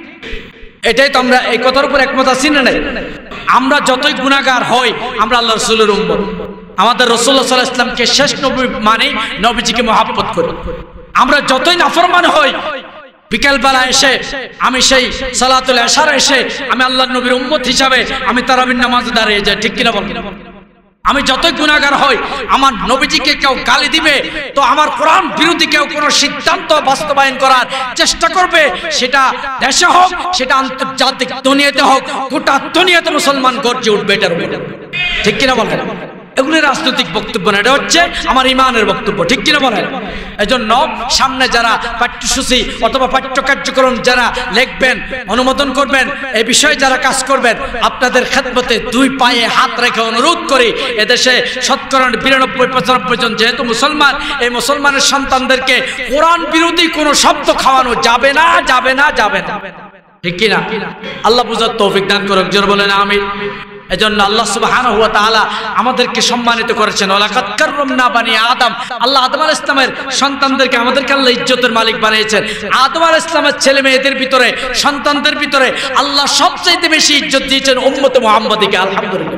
এটাই তো আমরা এই কথার উপর একমত আছি না নাই? আমরা যতই গুনাহগার হই, আমরা আল্লাহ রাসূলের উম্মত। আমাদের রাসূলুল্লাহ সাল্লাল্লাহু আলাইহি ওয়াসাল্লামকে শেষ নবী মানে নবীজিকে মহব্বত করি। আমরা যতই নাফরমান হই, বিকেল বেলা এসে আমি সেই সালাতুল ইশার এসে আমি আল্লাহর নবীর উম্মত হিসাবে আমি তারাবির নামাজে দাঁড়িয়ে যাই। ঠিক কিনা বলেন? আমি যতই গুনাহগার হই, আমার নবীজিকে কেউ গালি দিবে, তো আমার কোরআন বিরোধী কেউ কোনো সিদ্ধান্ত বাস্তবায়ন করার চেষ্টা করবে, সেটা দেশে হোক, সেটা আন্তর্জাতিক দুনিয়াতে হোক, গোটা দুনিয়াতে মুসলমান গর্জে উঠবে এটার উপর। ঠিক কিনা বলেন? এগুলি রাজনৈতিক বক্তব্য না, এটা হচ্ছে আমার ইমানের বক্তব্য। ঠিক কিনা বলেন? এজন্য সামনে যারা পাঠ্যসূচি অথবা পাঠ্য কার্যক্রম যারা লিখবেন, অনুমোদন করবেন, এই বিষয়ে যারা কাজ করবেন, আপনাদের খেদমতে দুই পায়ে হাত রেখে অনুরোধ করি, এদেশে শতকরা বিরানব্বই পঁচানব্বই জন যেহেতু মুসলমান, এই মুসলমানের সন্তানদেরকে কোরআন বিরোধী কোনো শব্দ খাওয়ানো যাবে না, যাবে না, যাবে না। ঠিক কিনা? আল্লাহ বুঝার তৌফিক দান করুক। জোরে বলেন আমিন। এজন্য আল্লাহ সুবহানাহু ওয়া তাআলা আমাদেরকে সম্মানিত করেছেন। ওয়ালাকাদ কাররামনা বানি আদম। আল্লাহ আদম আলাইহিস সালামের সন্তানদেরকে আমাদেরকে আল্লাহ ইজ্জতের মালিক বানিয়েছেন। আদম আলাইহিস সালামের ছেলে মেয়েদের ভিতরে, সন্তানদের ভিতরে আল্লাহ সবচেয়ে বেশি ইজ্জত দিয়েছেন উম্মতে মুহাম্মাদীকে। আলহামদুলিল্লাহ।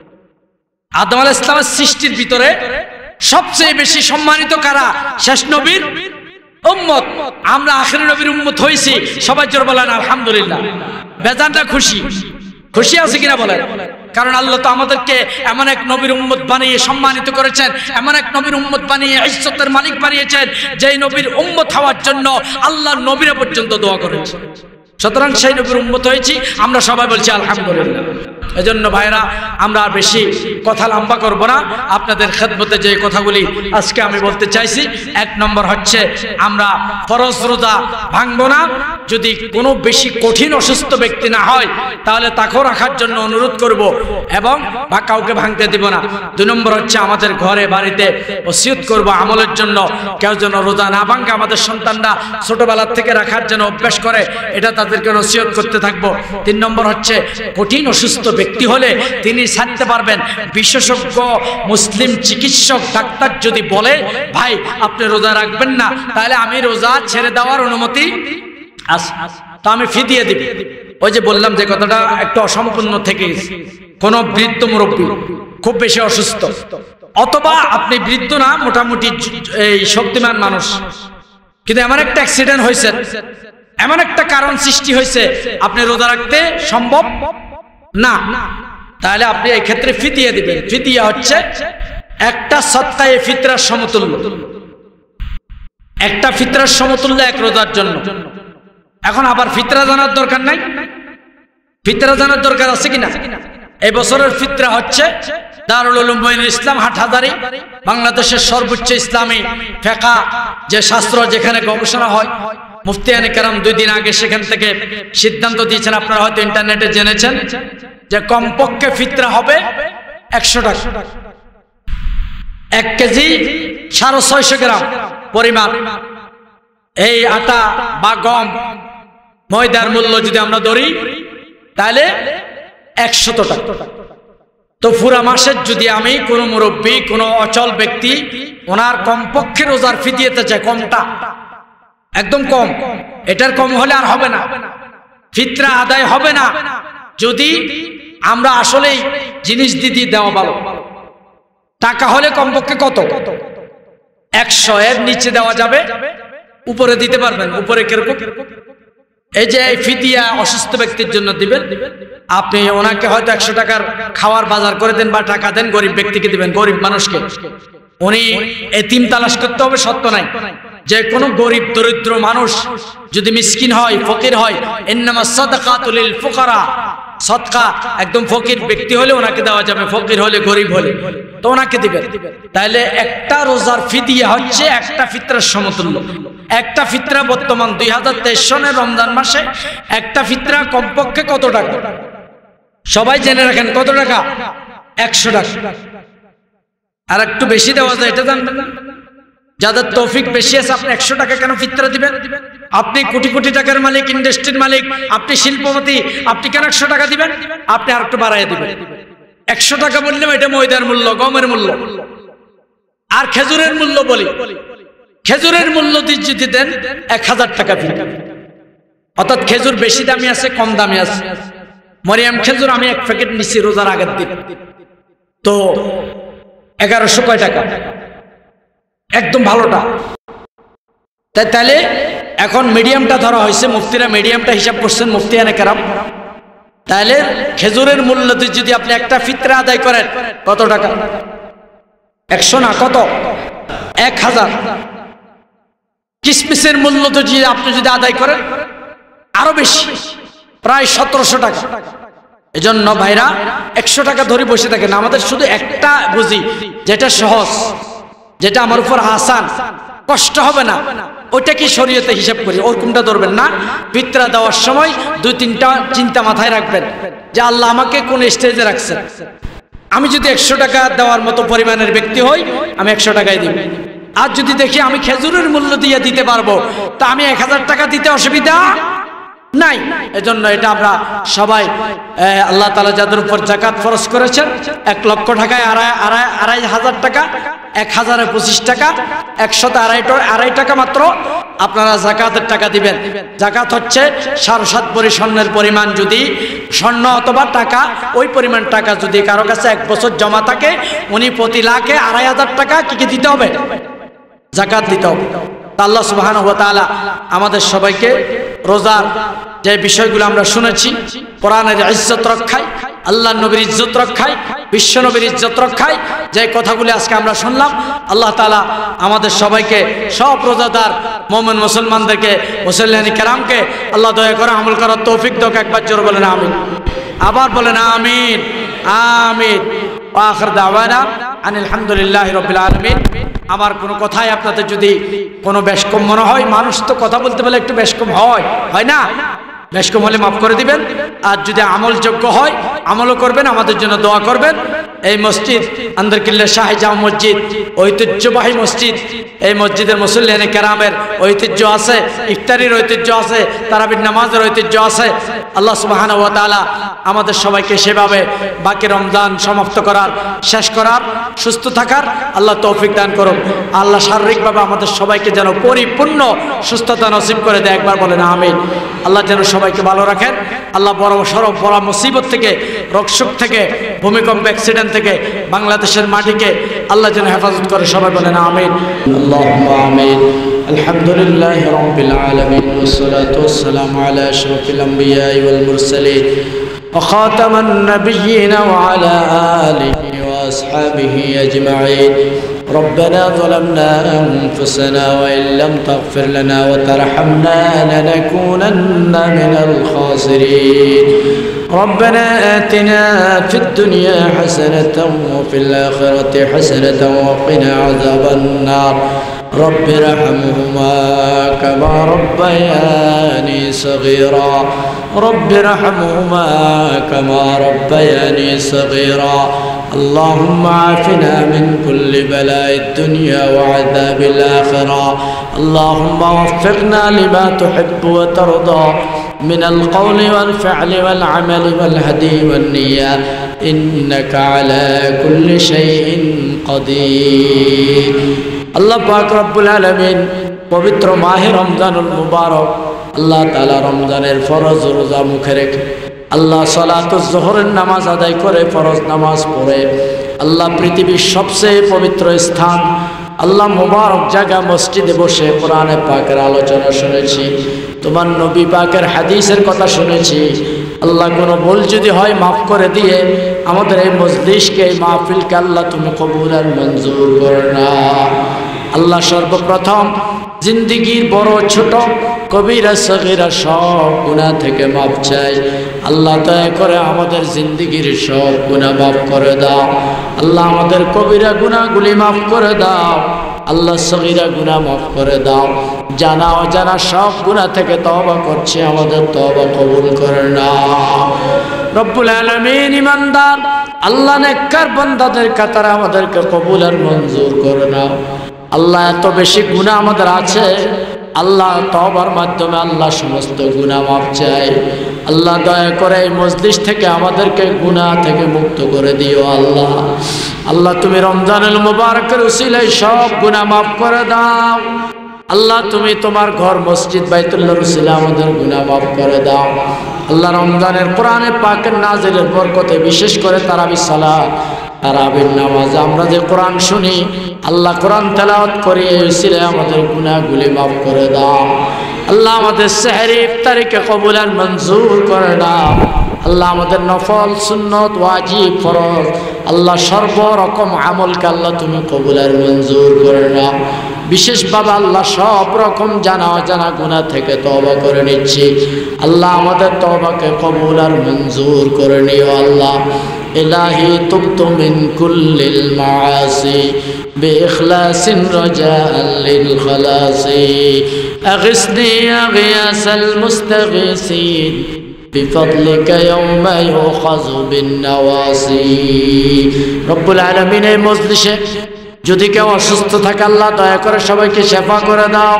আদম আলাইহিস সালামের সৃষ্টির ভিতরে সবচেয়ে বেশি সম্মানিত কারা? শেষ নবীর উম্মত, আমরা আখিরি নবীর উম্মত হয়েছি। সবাই জোর বলেন আলহামদুলিল্লাহ। বেজানটা খুশি, খুশি আছে কিনা বলেন? কারণ আল্লাহ তো আমাদেরকে এমন এক নবীর উম্মত বানিয়ে সম্মানিত করেছেন, এমন এক নবীর উম্মত বানিয়ে ইজ্জতের মালিক বানিয়েছেন, যেই নবীর উম্মত হওয়ার জন্য আল্লাহর নবীরা পর্যন্ত দোয়া করেছেন। সুতরাং সেই নবীর উম্মত হয়েছি, আমরা সবাই বলছি আলহামদুলিল্লাহ। এজন্য ভাইরা, আমরা বেশি কথা লম্বা করব না, আপনাদের খেদমতে যে কথাগুলি আজকে আমি বলতে চাইছি, এক নম্বর হচ্ছে আমরা ফরজ রোজা ভাঙবো না। যদি কোনো বেশি কঠিন অসুস্থ ব্যক্তি না হয় তাহলে তাকেও রাখার জন্য অনুরোধ করব এবং বা কাউকে ভাঙতে দিব না। দুই নম্বর হচ্ছে আমাদের ঘরে বাড়িতে ওসিয়ত করব আমলের জন্য, কেউ যেন রোজা না ভাঙে, আমাদের সন্তানরা ছোটবেলার থেকে রাখার জন্য অভ্যাস করে, এটা তাদেরকে নসিহত করতে থাকবো। তিন নম্বর হচ্ছে কঠিন অসুস্থ ব্যক্তি হলে তিনি ছাড়তে পারবেন। বিশেষজ্ঞ মুসলিম চিকিৎসক ডাক্তার যদি বলে ভাই আপনি রোজা রাখবেন না, তাহলে আমি রোজা ছেড়ে দেওয়ার অনুমতি আছে, তা আমি ফি দিয়ে দিব। ওই যে বললাম যে কথাটা একটু অসম্পূর্ণ থেকে গেছে। কোন বৃদ্ধ মুরব্বী খুব বেশি অসুস্থ, অথবা আপনি বৃদ্ধ না, মোটামুটি এই শক্তিমান মানুষ, কিন্তু এমন একটা অ্যাক্সিডেন্ট হয়েছে, এমন একটা কারণ সৃষ্টি হয়েছে আপনি রোজা রাখতে সম্ভব না, তাহলে আপনি এই ক্ষেত্রে ফিদিয়া দিবেন। ফিদিয়া হচ্ছে একটা সৎকায়ে ফিতরার সমতুল্য, একটা ফিতরার সমতুল্য এক রোজার জন্য। এখন আবার ফিতরা জানার দরকার নাই, ফিতরা জানার দরকার আছে কিনা? এই বছরের ফিতরা হচ্ছে দারুল উলুম মুঈনুল ইসলাম হাটহাজারী, বাংলাদেশের সর্বোচ্চ ইসলামী ফিকহ যে শাস্ত্র, যেখানে গবেষণা হয়। মুফতিয়ানে কেরাম দুই দিন আগে সেখান থেকে সিদ্ধান্ত দিয়েছেন, আপনারা হয়তো ইন্টারনেটে জেনেছেন, যে কমপক্ষে ফিতরা হবে একশো টাকা, এক কেজি সাড়ে ছয়শো গ্রাম পরিমাণ এই আটা বা গম ময়দার মূল্য যদি আমরা ধরি তাহলে একশত টাকা। তো পুরা মাসের যদি আমি কোন মুরব্বী, কোন অচল ব্যক্তি ওনার কমপক্ষে রোজার ফি দিতে চায়, কমটা একদম কম, এটার কম হলে আর হবে না, ফিতরা আদায় হবে না। যদি আমরা আসলেই জিনিস দিদি দেওয়া ভালো, টাকা হলে কমপক্ষে কত? একশো, এর নিচে দেওয়া যাবে, উপরে দিতে পারবেন। উপরে কিরকম? এই যে ফিদিয়া অসুস্থ ব্যক্তির জন্য দিবেন, আপনি ওনাকে হয়তো একশো টাকার খাওয়ার বাজার করে দেন বা টাকা দেন, গরিব ব্যক্তিকে দিবেন, গরিব মানুষকে। উনি এতিম তালাশ করতে হবে সত্য নাই, যে কোনো গরিব দরিদ্র মানুষ যদি মিসকিন হয়, ফকির হয়, ইন্নামাস সাদাকাতু লিল ফুকারা, সদকা একদম ফকির ব্যক্তি হলে ওনাকে দেওয়া যাবে, ফকির হলে, গরিব হলে তো ওনাকে দিবেন। তাহলে একটা রোজার ফিদিয়া হচ্ছে একটা ফিতরার সমতুল্য। একটা ফিতরা বর্তমান দুই হাজার তেইশ সনের রমজান মাসে একটা ফিতরা কমপক্ষে কত টাকা? সবাই জেনে রাখেন, কত টাকা? একশো টাকা। আর একটু বেশি দেওয়া যায়, এটা জানবেন না? যাদের তৌফিক বেশি আছে, আপনি একশো টাকা কেন ফিতরা দিবেন? আপনি কোটি কোটি টাকার মালিক, ইন্ডাস্ট্রির মালিক, আপনি শিল্পপতি, আপনি কেন একশো টাকা দিবেন? আপনি আর একটু বাড়াই দিবেন। একশো টাকা বললেও এটা ময়দার মূল্য, গমের মূল্য। আর খেজুরের মূল্য বলি, খেজুরের মূল্য যদি দেন এক হাজার টাকা ফি, অর্থাৎ খেজুর বেশি দামি আছে, কম দামি আছে। মরিয়াম খেজুর আমি এক প্যাকেট নিচ্ছি রোজার আগের দিন, তো এগারোশো কয় টাকা, একদম ভালোটা। তাই তাহলে এখন মিডিয়ামটা ধরা হয়েছে, মুফতিরা মিডিয়ামটা হিসাব করছেন, মুফতিয়ানে কেরাম। তাহলে খেজুরের মূল্য যদি আপনি একটা ফিতরা আদায় করেন কত টাকা? একশো না, কত? এক হাজার। কিসমিসের মূল্য তো যদি আপনি যদি আদায় করেন আরো বেশি, প্রায় সতেরোশো টাকা। এজন্য ভাইরা একশো টাকা ধরে বসে থাকেন। আমাদের শুধু একটা বুঝি, যেটা সহজ, যেটা আমার উপর আসান, কষ্ট হবে না, ওইটা কি শরীয়তে হিসাব করি, ওরকমটা ধরবেন না। ফিতরা দেওয়ার সময় দুই তিনটা চিন্তা মাথায় রাখবেন, যে আল্লাহ আমাকে কোন স্টেজে রাখছেন। আমি যদি একশো টাকা দেওয়ার মতো পরিমাণের ব্যক্তি হই, আমি একশো টাকাই দিব। আর যদি দেখি আমি খেজুরের মূল্য দিয়ে দিতে পারবো, তা আমি এক হাজার টাকা দিতে অসুবিধা নাই। এজন্য এটা আমরা সবাই, আল্লাহ তাআলা যাদের উপর যাকাত ফরজ করেছেন, এক লক্ষ টাকায় আড়াই আড়াই আড়াই হাজার টাকা, এক হাজারে পঁচিশ টাকা, একশোতে আড়াই আড়াই টাকা মাত্র আপনারা যাকাতের টাকা দিবেন। যাকাত হচ্ছে সাড়ে সাত ভরি স্বর্ণের পরিমাণ, যদি স্বর্ণ অথবা টাকা, ওই পরিমাণ টাকা যদি কারো কাছে এক বছর জমা থাকে, উনি প্রতি লাখে আড়াই হাজার টাকা কি কি দিতে হবে? যাকাত দিতে হবে। তা আল্লাহ সুবহানাহু ওয়া তাআলা আমাদের সবাইকে রোজার যে বিষয়গুলো আমরা শুনেছি, কোরআনের ইজ্জত রক্ষায়, আল্লাহর নবীর ইজ্জত রক্ষায়, বিশ্ব নবীর ইজ্জত রক্ষায় যে কথাগুলি আজকে আমরা শুনলাম, আল্লাহ তাআলা আমাদের সবাইকে, সব রোজাদার মুমিন মুসলমানদেরকে, মুসল্লিয়ানে কেরামকে আল্লাহ দয়া করে আমল করার তৌফিক দাও। একবার জোরে বলেন আমিন, আবার বলেন আমিন আমিন। ওয়া আখির দাওয়ানা আনিল হামদুলিল্লাহি রাব্বিল আলামিন। আমার কোনো কথায় আপনাদের যদি কোনো বেশকম মনে হয়, মানুষ তো কথা বলতে বলে একটু বেশকম হয়, হয় না? বেশকম হলে মাফ করে দিবেন। আর যদি আমলযোগ্য হয় আমলও করবেন, আমাদের জন্য দোয়া করবেন। এই মসজিদ আন্দরকিল্লা শাহী জামা মসজিদ ঐতিহ্যবাহী মসজিদ। এই মসজিদের মুসল্লিয়ানে কেরামের ঐতিহ্য আছে, ইফতারির ঐতিহ্য আছে, তারাবির নামাজের ঐতিহ্য আছে। আল্লাহ সুবহানাহু ওয়া তাআলা আমাদের সবাইকে সেভাবে বাকি রমজান সমাপ্ত করার, শেষ করার, সুস্থ থাকার আল্লাহ তৌফিক দান করুন। আল্লাহ শারীরিকভাবে আমাদের সবাইকে যেন পরিপূর্ণ সুস্থতা নসিব করে দেয়। একবার বলেন আমিন। আল্লাহ যেন সবাইকে ভালো রাখেন। আল্লাহ বড় সড় বড় মুসিবত থেকে, রোগশোক থেকে, ভূমিকম্প, অ্যাক্সিডেন্ট থেকে বাংলাদেশের মাটিকে আল্লাহ যেন হেফাজত করে। সবাই বলেন আমিন। আল্লাহুম্মা আমিন। আলহামদুলিল্লাহি রাব্বিল আলামিন ওয়াসসালাতু ওয়াসসালামু আলা আশরাফিল আমবিয়া ওয়াল মুরসালিন ওয়া খাতামান নাবিয়্যিন ওয়া আলা আলিহি ওয়া আসহাবিহি আজমাইন। ربنا ظلمنا أنفسنا وإن لم تغفر لنا وترحمنا لنكونن من الخاسرين. ربنا آتنا في الدنيا حسنة وفي الآخرة حسنة وقنا عذاب النار. رب ارحمهما كما ربياني صغيرا. رب ارحمهما كما ربياني صغيرا. اللهم عافنا من كل بلاء الدنيا وعذاب الآخرة. اللهم وفقنا لما تحب وترضى من القول والفعل والعمل والهدي والنية إنك على كل شيء قدير. الله পাক রব্বুল আলামিন পবিত্র মাহে রমজানুল মুবারক, আল্লাহ তাআলা রমজানের ফরজ রোজা মুখে রেখে আল্লাহ সালাতুজ যোহরের নামাজ আদায় করে, ফরজ নামাজ পড়ে আল্লাহ পৃথিবীর সবচেয়ে পবিত্র স্থান আল্লাহ মুবারক জায়গা মসজিদে বসে কোরআনে পাকের আলোচনা শুনেছি, তোমার নবী পাকের হাদিসের কথা শুনেছি। আল্লাহ কোনো ভুল যদি হয় মাফ করে দিয়ে আমাদের এই মজলিসকে, এই মাহফিলকে আল্লাহ তুমি কবুল আর মঞ্জুর করো না। আল্লাহ সর্বপ্রথম জিন্দিগির বড় ছোট, কবিরা সগীরা সব গুনাহ থেকে মাফ চাই। আল্লাহ দয়া করে আমাদের জিন্দিগির সব গুনাহ মাফ করে দাও। আল্লাহ আমাদের কবিরা গুনাহগুলি মাফ করে দাও। আল্লাহ সগীরা গুনাহ মাফ করে দাও। জানা অজানা সব গুনাহ থেকে তওবা করছি, আমাদের তওবা কবুল করে নাও। রব্বুল আলামিন ইমানদার আল্লাহ নেককার বান্দাদের কাতারে আমাদেরকে কবুল আর মঞ্জুর করে নাও। আল্লাহ এত বেশি গুনাহ আমাদের আছে, আল্লাহ তওবার মাধ্যমে আল্লাহ সমস্ত গুনাহ মাফ চাই। আল্লাহ দয়া করে এই মজলিস থেকে আমাদেরকে গুনাহ থেকে মুক্ত করে দিও। আল্লাহ আল্লাহ তুমি রমজানুল মুবারকের উসিলায় সব গুনাহ মাফ করে দাও। আল্লাহ তুমি তোমার ঘর মসজিদ বাইতুল্লাহর উসিলায় আমাদের গুনাহ মাফ করে দাও। আল্লাহ রমজানের কোরআনে পাকের নাজিলের বরকতে, বিশেষ করে তারাবির সালাত, তারাবির নামাজ আমরা যে কোরআন শুনি, আল্লাহ কোরআন তেলাওয়াত করি, এই উসিলায় আমাদের গুনাহগুলি মাফ করে দাও। আল্লাহ আমাদের সেহরি ইফতারিকে কবুল আর মঞ্জুর করে দাও। আল্লাহ আমাদের নফল, সুন্নত, ওয়াজিব, ফরজ, আল্লাহ সর্বরকম আমলকে আল্লাহ তুমি কবুল আর মঞ্জুর করে নাও। বিশেষভাবে আল্লাহ সব রকম জানা অজানা গুনাহ থেকে তওবা করে নিচ্ছি। আল্লাহ আমাদের তওবাকে কবুল আর মঞ্জুর করে নিও। আল্লাহ ইলাহি তুবতু মিন কুল্লিল মাআসি বিইখলাসিন রাজাআন লিল খালাসি আগিসনি আগিয়াসাল মুস্তাগিসিন বিফadলিকা ইয়াওমা ইউখাযু বিন নাওয়াসি। রব্বুল আলামিন এই মজলিসে যদি কেউ অসুস্থ থাকে আল্লাহ দয়া করে সবাইকে শেফা করে দাও।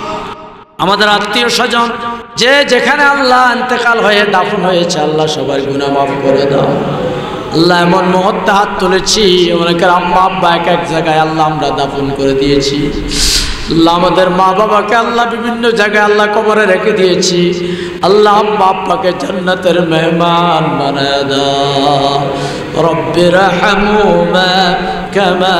আমাদের আত্মীয় স্বজন যে যেখানে আল্লাহ ইন্তেকাল হয়ে দাফন হয়েছে আল্লাহ সবার গুনাহ মাফ করে দাও। আল্লাহ এমন মুহূর্তে হাত তুলেছি, অনেকের আম্মা আব্বা এক এক জায়গায় আল্লাহ আমরা দাফন করে দিয়েছি। আল্লাহ আমাদের মা বাবাকে আল্লাহ বিভিন্ন জায়গায় আল্লাহ কবরে রেখে দিয়েছি। আল্লাহ আম্মা আব্বাকে জান্নাতের মেহমান বানায় দাও রব্বির রহমহুমা কামা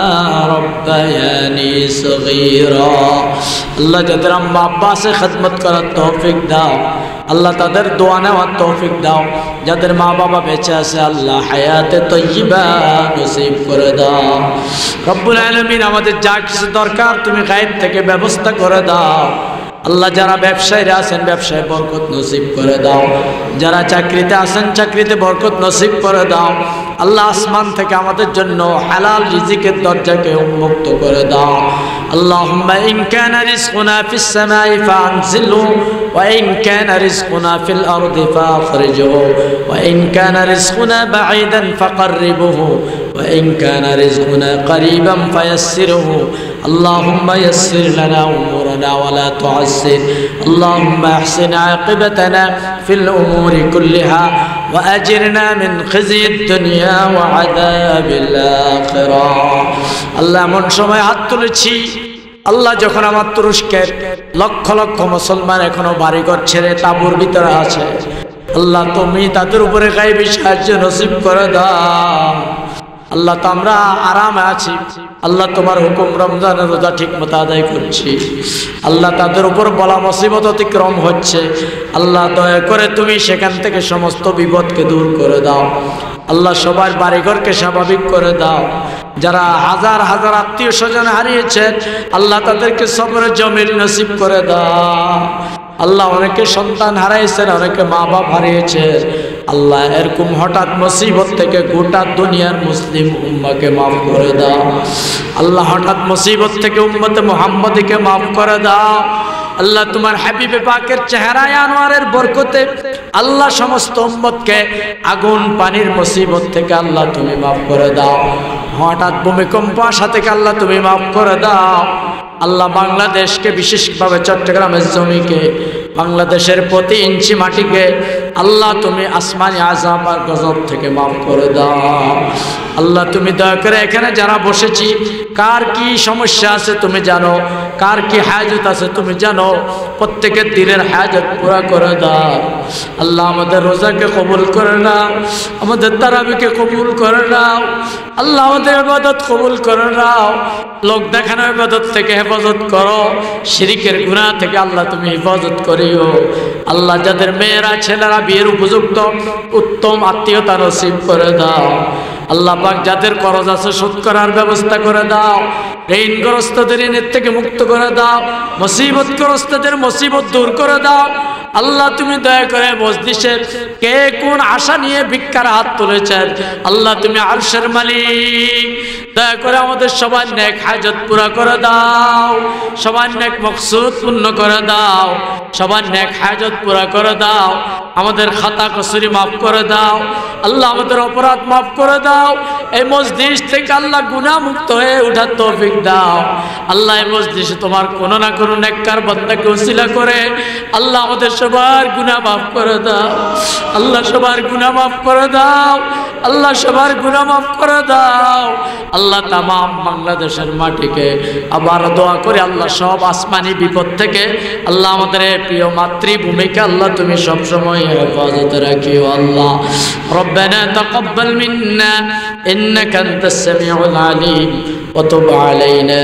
রব্বায়ানি সগীরা আল্লাহ যাদের আম্মা আব্বা আছে খিদমত করার তৌফিক দাও আল্লাহ তাদের দোয়া নেওয়ার তৌফিক দাও যাদের মা বাবা বেঁচে আছে আল্লাহ হায়াতে তয়্যিবা নসিব করে দাও রব্বুল আলামিন আমাদের যা কিছু দরকার তুমি গায়েব থেকে ব্যবস্থা করে দাও আল্লাহ যারা ব্যবসায়ীরা আছেন ব্যবসায় বরকত নসিব করে দাও যারা চাকরিতে আছেন চাকরিতে বরকত নসিব করে দাও আল্লাহ আসমান থেকে আমাদের জন্য হালাল রিজিকের দরজাকে উন্মুক্ত করে দাও আল্লাহুম্মা ইন কানা রিজকুনা ফিস সামাই ফানজিলহু ওয়া ইন কানা রিজকুনা ফিল আরদি ফাখরিজহু ওয়া ইন কানা রিজকুনা বাঈদান ফাকাররিবহু ওয়া ইন কানা রিজকুনা করিবান ফায়াসসিরহু আল্লাহুম্মা ইয়াসসির লানা উমুরানা ওয়া লা তুআসসির আল্লাহুম্মা আহসিন আকিবাতানা ফিল উমুরি কুল্লিহা ওয়া আজিরনা মিন খিজিয়িদ দুনিয়া ওয়া আযাবিল আখিরাহ আল্লাহ এমন সময় হাত তুলেছি আল্লাহ যখন আমার তুরস্কের লক্ষ লক্ষ মুসলমান এখনো বাড়িঘর ছেড়ে তাঁবুর ভিতরে আছে আল্লাহ তুমি তাদের উপরে গায়েবী সাহায্য নসিব করে দাও আল্লাহ তো আমরা আরামে আছি আল্লাহ তোমার হুকুম রমজানের রোজা ঠিক মতো আদায় করছি আল্লাহ তাদের উপর বলা মুসিবত অতিক্রম হচ্ছে আল্লাহ দয়া করে তুমি সেখান থেকে সমস্ত বিপদকে দূর করে দাও আল্লাহ সবার বাড়িঘরকে স্বাভাবিক করে দাও যারা হাজার হাজার আত্মীয় স্বজন হারিয়েছেন আল্লাহ তাদেরকে সবরের জমির নসিব করে দাও আল্লাহ অনেকে সন্তান হারাইছেন অনেকে মা বাপ হারিয়েছে আল্লাহ এরকম হঠাৎ মুসিবত থেকে গোটা দুনিয়ার মুসলিম উম্মাহকে মাফ করে দাও আল্লাহ হঠাৎ মুসিবত থেকে উম্মতে মুহাম্মদীকে মাফ করে দাও আল্লাহ তোমার হাবিবে পাকের চেহারায় আনোয়ারের বরকতে আল্লাহ সমস্ত উম্মতকে আগুন পানির মুসিবত থেকে আল্লাহ তুমি মাফ করে দাও হঠাৎ ভূমিকম্প আসা থেকে আল্লাহ তুমি মাফ করে দাও আল্লাহ বাংলাদেশকে বিশেষভাবে চট্টগ্রামের জমিকে বাংলাদেশের প্রতি ইঞ্চি মাটিকে আল্লাহ তুমি আসমানি আযাব আর গজব থেকে মাফ করে দাও আল্লাহ তুমি দয়া করে এখানে যারা বসেছি কার কি সমস্যা আছে তুমি জানো কার কি হাজত আছে তুমি জানো প্রত্যেকের দিনের হাজত পুরা করে দাও আল্লাহ আমাদের রোজাকে কবুল করে নাও আমাদের তারাবিকে কবুল করে নাও আল্লাহ আমাদের ইবাদত কবুল করে নাও লোক দেখানো ইবাদত থেকে হেফাজত করো শিরকের গুনাহ থেকে আল্লাহ তুমি হেফাজত করিও আল্লাহ যাদের মেয়েরা ছেলেরা বিয়ের উপযুক্ত উত্তম আত্মীয়তা নসিব করে দাও আল্লাহ পাক যাদের করজ আছে শোধ করার ব্যবস্থা করে দাও ঋণগ্রস্তদের ঋণের থেকে মুক্ত করে দাও মুসিবতগ্রস্তদের মুসিবত দূর করে দাও আল্লাহ তুমি দয়া করে মজলিসে কে কোন আশা নিয়ে ভিক্ষার হাত তুলেছেন আল্লাহ তুমি আরশের মালিক দয়া করে আমাদের সবার নেক হাজত পুরা করে দাও সবার নেক মকসুদ পূর্ণ করে দাও সবার নেক হাজত পুরা করে দাও আমাদের খাতা কসুরি মাফ করে দাও আল্লাহ আমাদের অপরাধ মাফ করে দাও এই মজলিস থেকে আল্লাহ গুনাহ মুক্ত হয়ে ওঠার তৌফিক দাও আল্লাহ এই মজলিসে তোমার কোনো না কোনো নেককার বান্দাকে ওসিলা করে আল্লাহ আমাদের সবার গুনাহ মাফ করে দাও আল্লাহ সবার গুনাহ মাফ করে দাও আল্লাহ সবার গুনাহ মাফ করে দাও আল্লাহ তামাম বাংলাদেশের মাটিকে আবার দোয়া করে আল্লাহ সব আসমানি বিপদ থেকে আল্লাহ আমাদের প্রিয় মাতৃভূমিকে আল্লাহ তুমি সব সময় হেফাজতে রাখিও আল্লাহ রব্বানা তাকাব্বাল মিন্না ইন্নাকা আনতাস সামিউল আলিম وتب علينا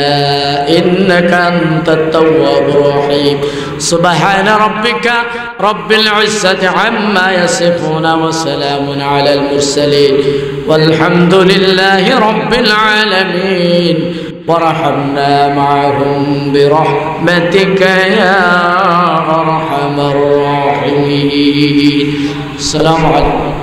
إنك أنت التواب الرحيم سبحان ربك رب العزة عما يصفون وسلام على المرسلين والحمد لله رب العالمين وارحمنا معهم برحمتك يا أرحم الراحمين السلام عليكم